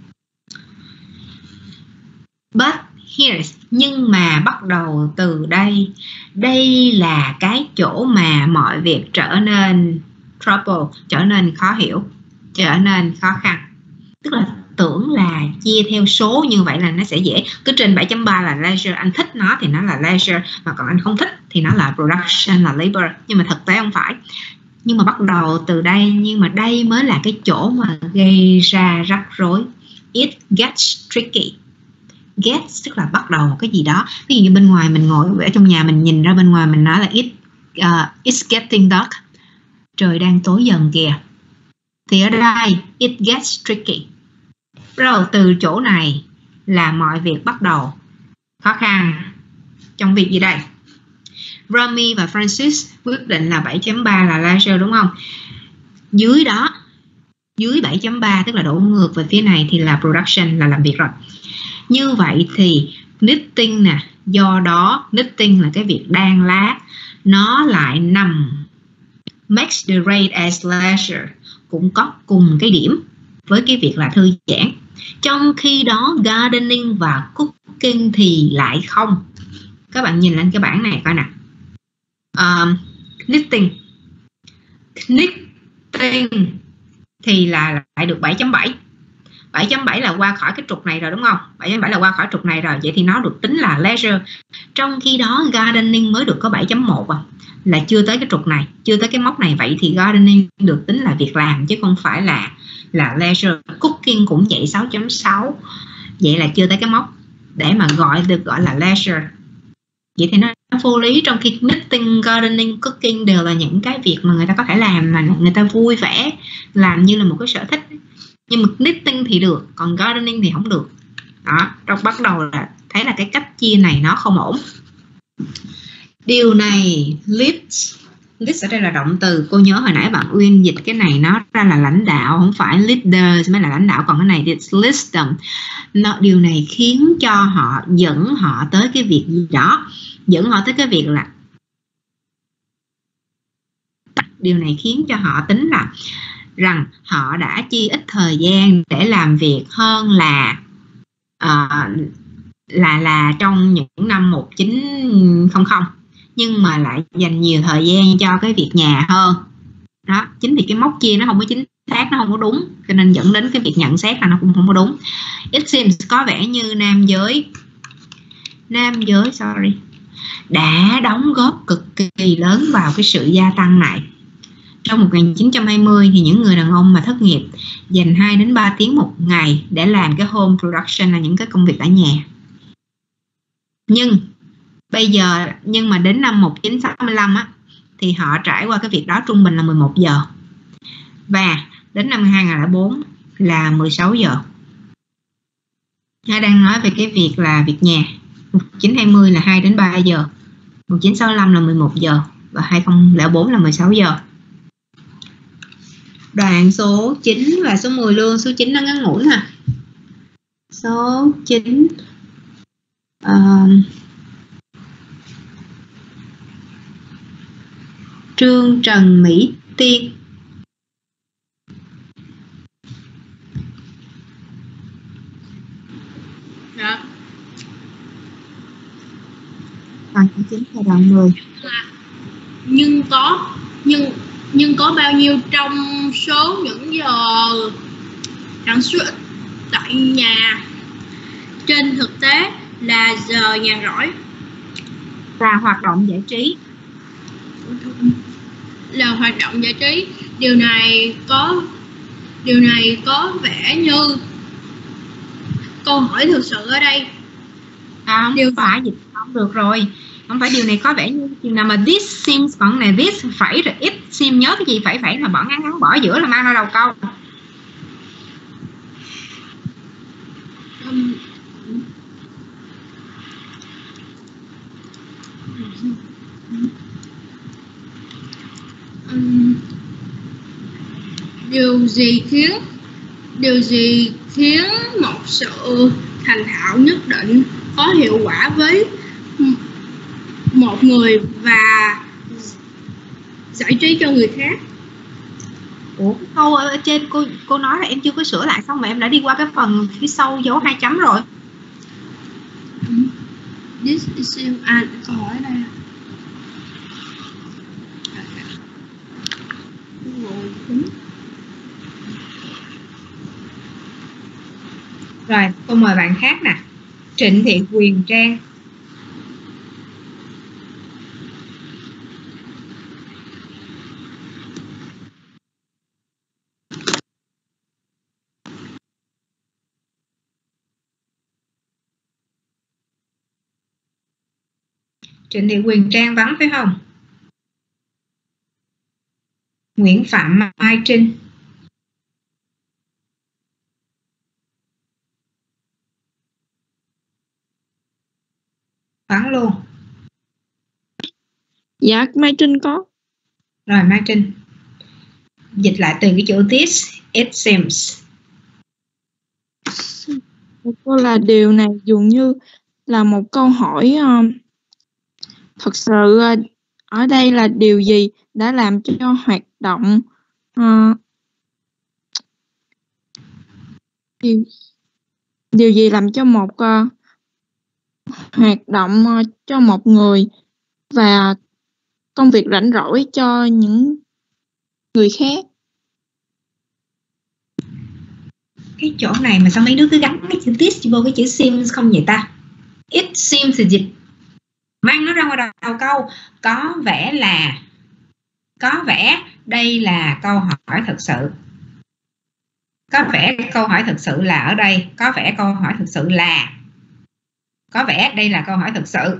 But here's, nhưng mà bắt đầu từ đây, đây là cái chỗ mà mọi việc trở nên trouble, trở nên khó hiểu, trở nên khó khăn. Tức là tưởng là chia theo số như vậy là nó sẽ dễ, cứ trên bảy chấm ba là leisure, anh thích nó thì nó là leisure, mà còn anh không thích thì nó là production, là labor. Nhưng mà thực tế không phải. Nhưng mà bắt đầu từ đây, nhưng mà đây mới là cái chỗ mà gây ra rắc rối. It gets tricky. Gets tức là bắt đầu một cái gì đó. Ví dụ như bên ngoài mình ngồi ở trong nhà, mình nhìn ra bên ngoài mình nói là it, uh, it's getting dark, trời đang tối dần kìa. Thì ở đây it gets tricky. Rồi từ chỗ này là mọi việc bắt đầu khó khăn. Trong việc gì đây? Rami và Francis quyết định là bảy chấm ba là leisure đúng không? Dưới đó, dưới bảy chấm ba tức là đổ ngược về phía này thì là production, là làm việc rồi. Như vậy thì knitting nè, do đó knitting là cái việc đan lá, nó lại nằm makes the rate as leisure, cũng có cùng cái điểm với cái việc là thư giãn. Trong khi đó gardening và cooking thì lại không. Các bạn nhìn lên cái bảng này coi nè. Um, knitting knitting thì là lại được bảy chấm bảy. bảy chấm bảy là qua khỏi cái trục này rồi đúng không? bảy chấm bảy là qua khỏi trục này rồi, vậy thì nó được tính là leisure. Trong khi đó gardening mới được có bảy chấm một à, là chưa tới cái trục này, chưa tới cái mốc này. Vậy thì gardening được tính là việc làm chứ không phải là là leisure. Cooking cũng vậy, sáu chấm sáu. Vậy là chưa tới cái mốc để mà gọi được gọi là leisure. Vậy thì nó vô lý, trong khi knitting, gardening, cooking đều là những cái việc mà người ta có thể làm mà người ta vui vẻ, làm như là một cái sở thích. Nhưng mà knitting thì được, còn gardening thì không được. Đó, trong bắt đầu là thấy là cái cách chia này nó không ổn. Điều này leads, leads ở đây là động từ. Cô nhớ hồi nãy bạn Uyên dịch cái này nó ra là lãnh đạo, không phải leaders mới là lãnh đạo, còn cái này it's leads them. Nó, điều này khiến cho họ, dẫn họ tới cái việc gì đó, dẫn họ tới cái việc là điều này khiến cho họ tính là rằng họ đã chi ít thời gian để làm việc hơn là uh, là là trong những năm một chín không không, nhưng mà lại dành nhiều thời gian cho cái việc nhà hơn. Đó, chính vì cái mốc chia nó không có chính xác, nó không có đúng, cho nên dẫn đến cái việc nhận xét là nó cũng không có đúng. It seems, có vẻ như nam giới nam giới sorry đã đóng góp cực kỳ lớn vào cái sự gia tăng này. Trong một nghìn chín trăm hai mươi thì những người đàn ông mà thất nghiệp dành hai đến ba tiếng một ngày để làm cái home production, là những cái công việc ở nhà. Nhưng bây giờ, nhưng mà đến năm một nghìn chín trăm sáu mươi lăm á, thì họ trải qua cái việc đó trung bình là mười một giờ. Và đến năm hai không không bốn là mười sáu giờ. Nó đang nói về cái việc là việc nhà. một nghìn chín trăm hai mươi là hai đến ba giờ, một nghìn chín trăm sáu mươi lăm là mười một giờ và hai không không bốn là mười sáu giờ. Đoạn số chín và số mười luôn. Số chín nó ngắn ngủn ha. Số chín uh, Trương Trần Mỹ Tiên. Dạ. Đoạn số chín và đoạn mười. Nhưng có nhưng nhưng có bao nhiêu trong số những giờ sản xuất tại nhà trên thực tế là giờ nhàn rỗi và hoạt động giải trí? Là hoạt động giải trí. Điều này có điều này có vẻ như câu hỏi thực sự ở đây. À, không điều phải dịch không được rồi. Không phải điều này có vẻ như chừng nào mà this seems còn này this phải rồi it seem, nhớ cái gì phải phải mà bỏ ngắn ngắn bỏ giữa là mang ra đầu câu. Um, um, điều gì khiến điều gì khiến một sự thành thạo nhất định có hiệu quả với một người và giải trí cho người khác? Ủa, cái câu ở trên cô cô nói là em chưa có sửa lại xong mà em đã đi qua cái phần phía sau dấu hai chấm rồi. This is à, câu hỏi đây. Rồi, cô mời bạn khác nè. Trịnh Thị Quyền Trang. Trịnh Thị Quyền Trang vắng phải không? Nguyễn Phạm Mai Trinh. Vắng luôn. Dạ, Mai Trinh có. Rồi, Mai Trinh. Dịch lại từ cái chữ this, it seems. Cô là điều này dường như là một câu hỏi uh, thật sự uh, ở đây là điều gì đã làm cho hoạt động uh, điều, điều gì làm cho một uh, hoạt động uh, cho một người và công việc rảnh rỗi cho những người khác. Cái chỗ này mà sao mấy đứa cứ gắn cái chữ this vô cái chữ seems không vậy ta? It seems thì dịch mang nó ra ngoài đầu câu. Có vẻ là, có vẻ đây là câu hỏi thực sự. Có vẻ câu hỏi thực sự là ở đây. Có vẻ câu hỏi thực sự là. Có vẻ đây là câu hỏi thực sự.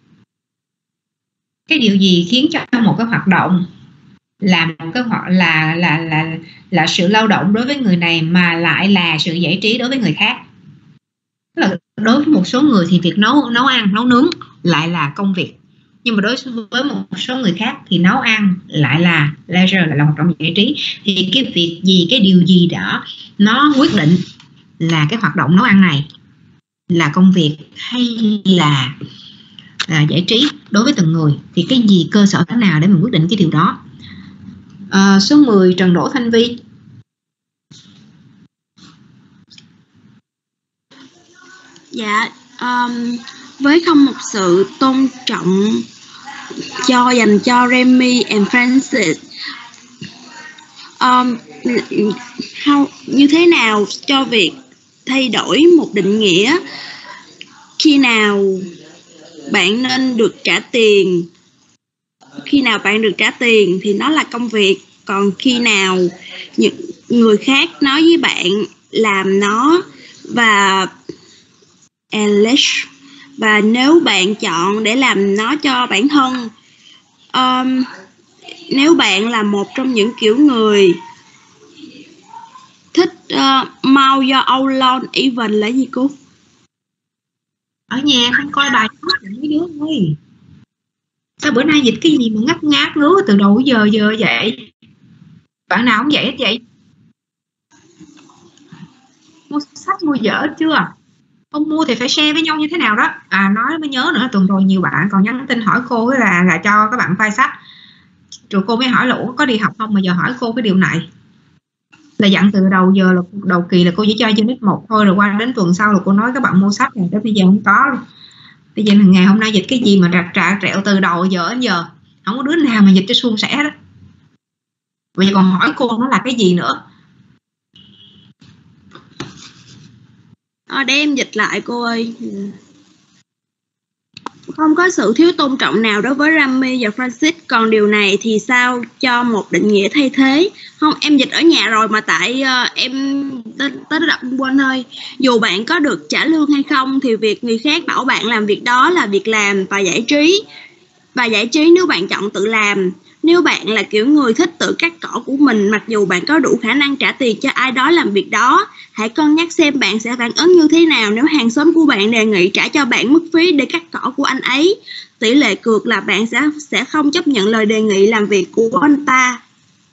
Cái điều gì khiến cho một cái hoạt động là một cái hoạt là là là là sự lao động đối với người này mà lại là sự giải trí đối với người khác? Tức là đối với một số người thì việc nấu nấu ăn, nấu nướng lại là công việc. Nhưng mà đối với một số người khác thì nấu ăn lại là leisure, lại là hoạt động giải trí. Thì cái việc gì, cái điều gì đó nó quyết định là cái hoạt động nấu ăn này là công việc hay là à, giải trí đối với từng người? Thì cái gì, cơ sở thế nào để mình quyết định cái điều đó? À, số mười Trần Đỗ Thanh Vi. Dạ, um, với không một sự tôn trọng cho dành cho Remy and Francis, um, how, như thế nào cho việc thay đổi một định nghĩa? Khi nào bạn nên được trả tiền, khi nào bạn được trả tiền thì nó là công việc, còn khi nào những người khác nói với bạn làm nó và English, và nếu bạn chọn để làm nó cho bản thân, um, nếu bạn là một trong những kiểu người uh, more your own alone even là gì cô? Ở nhà không coi bài mấy đứa ơi. Sao bữa nay dịch cái gì mà ngắt ngát ngứa từ đầu giờ giờ vậy? Bạn nào không vậy hết vậy? Mua sách mua dở chưa? Không mua thì phải share với nhau như thế nào đó. À nói mới nhớ nữa, tuần rồi nhiều bạn còn nhắn tin hỏi cô là là cho các bạn file sách. Rồi cô mới hỏi là ủa có đi học không mà giờ hỏi cô cái điều này. Là dặn từ đầu giờ là đầu kỳ là cô chỉ cho unit một thôi, rồi qua đến tuần sau là cô nói các bạn mua sách này, tới bây giờ không có luôn. Bây giờ là ngày hôm nay dịch cái gì mà rạc trạ trẹo từ đầu giờ đến giờ, không có đứa nào mà dịch cho suôn sẻ đó. Bây giờ còn hỏi cô nó là cái gì nữa. À, để em dịch lại cô ơi. Không có sự thiếu tôn trọng nào đối với Rami và Francis, còn điều này thì sao cho một định nghĩa thay thế? Không, em dịch ở nhà rồi mà tại uh, em tới đọc quên thôi. Dù bạn có được trả lương hay không thì việc người khác bảo bạn làm việc đó là việc làm và giải trí. Và giải trí nếu bạn chọn tự làm. Nếu bạn là kiểu người thích tự cắt cỏ của mình, mặc dù bạn có đủ khả năng trả tiền cho ai đó làm việc đó, hãy cân nhắc xem bạn sẽ phản ứng như thế nào nếu hàng xóm của bạn đề nghị trả cho bạn mức phí để cắt cỏ của anh ấy. Tỷ lệ cược là bạn sẽ sẽ không chấp nhận lời đề nghị làm việc của anh ta.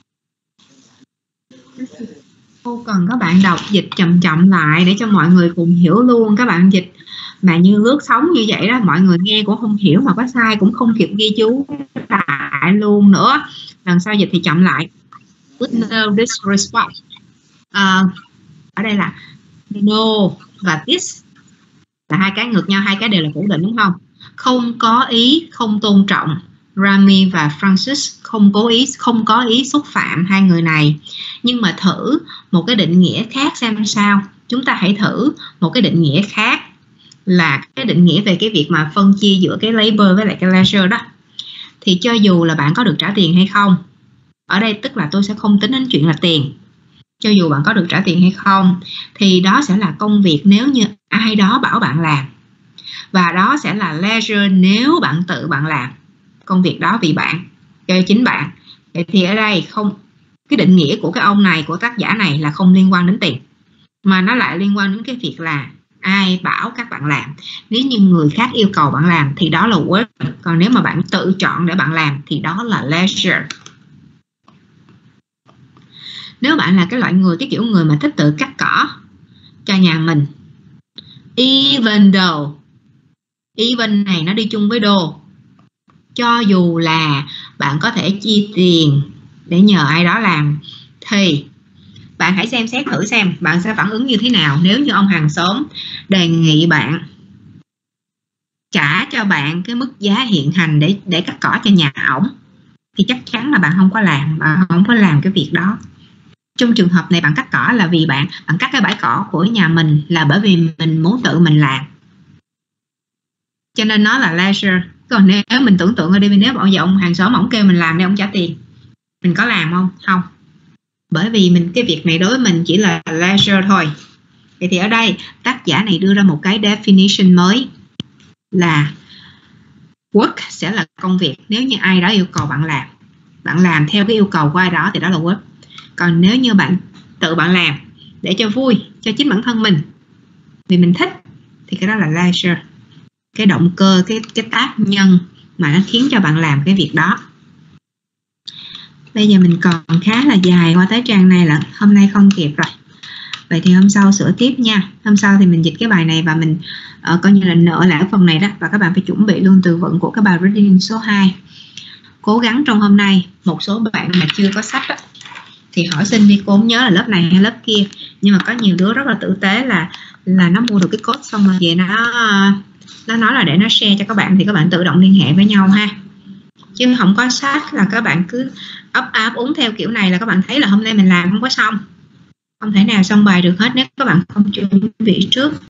Cô cần các bạn đọc dịch chậm chậm lại để cho mọi người cùng hiểu luôn. Các bạn dịch mà như lướt sóng như vậy đó, mọi người nghe cũng không hiểu, mà có sai cũng không kịp ghi chú lại luôn nữa. Lần sau dịch thì chậm lại. With no disrespect. À, ở đây là no và this là hai cái ngược nhau, hai cái đều là phủ định đúng không? Không có ý, không tôn trọng. Rami và Francis không cố ý, không có ý xúc phạm hai người này. Nhưng mà thử một cái định nghĩa khác xem sao. Chúng ta hãy thử một cái định nghĩa khác, là cái định nghĩa về cái việc mà phân chia giữa cái labor với lại cái leisure đó. Thì cho dù là bạn có được trả tiền hay không, ở đây tức là tôi sẽ không tính đến chuyện là tiền. Cho dù bạn có được trả tiền hay không thì đó sẽ là công việc nếu như ai đó bảo bạn làm. Và đó sẽ là leisure nếu bạn tự bạn làm công việc đó vì bạn, cho chính bạn. Vậy thì ở đây không, cái định nghĩa của cái ông này, của tác giả này là không liên quan đến tiền, mà nó lại liên quan đến cái việc là ai bảo các bạn làm. Nếu như người khác yêu cầu bạn làm thì đó là work, còn nếu mà bạn tự chọn để bạn làm thì đó là leisure. Nếu bạn là cái loại người, cái kiểu người mà thích tự cắt cỏ cho nhà mình, even though, even này nó đi chung với đồ, cho dù là bạn có thể chi tiền để nhờ ai đó làm, thì bạn hãy xem xét thử xem bạn sẽ phản ứng như thế nào nếu như ông hàng xóm đề nghị bạn trả cho bạn cái mức giá hiện hành để để cắt cỏ cho nhà ổng. Thì chắc chắn là bạn không có làm, bạn không có làm cái việc đó. Trong trường hợp này bạn cắt cỏ là vì bạn bạn cắt cái bãi cỏ của nhà mình là bởi vì mình muốn tự mình làm, cho nên nó là leisure. Còn nếu mình tưởng tượng ở đây, nếu bây giờ ông hàng xóm ổng kêu mình làm để ông trả tiền, mình có làm không? Không. Bởi vì mình cái việc này đối với mình chỉ là leisure thôi. Vậy thì ở đây tác giả này đưa ra một cái definition mới là work sẽ là công việc nếu như ai đó yêu cầu bạn làm. Bạn làm theo cái yêu cầu của ai đó thì đó là work. Còn nếu như bạn tự bạn làm để cho vui, cho chính bản thân mình, vì mình thích, thì cái đó là leisure. Cái động cơ, cái, cái tác nhân mà nó khiến cho bạn làm cái việc đó. Bây giờ mình còn khá là dài qua tới trang này, là hôm nay không kịp rồi. Vậy thì hôm sau sửa tiếp nha. Hôm sau thì mình dịch cái bài này và mình uh, coi như là nợ lại phần này đó. Và các bạn phải chuẩn bị luôn từ vựng của cái bài reading số hai. Cố gắng trong hôm nay, một số bạn mà chưa có sách đó, thì hỏi xin đi, cô không nhớ là lớp này hay lớp kia. Nhưng mà có nhiều đứa rất là tử tế là là nó mua được cái code xong rồi về nó nó nói là để nó share cho các bạn, thì các bạn tự động liên hệ với nhau ha. Chứ không có sách là các bạn cứ ấp áp uống theo kiểu này là các bạn thấy là hôm nay mình làm không có xong. Không thể nào xong bài được hết nếu các bạn không chuẩn bị trước.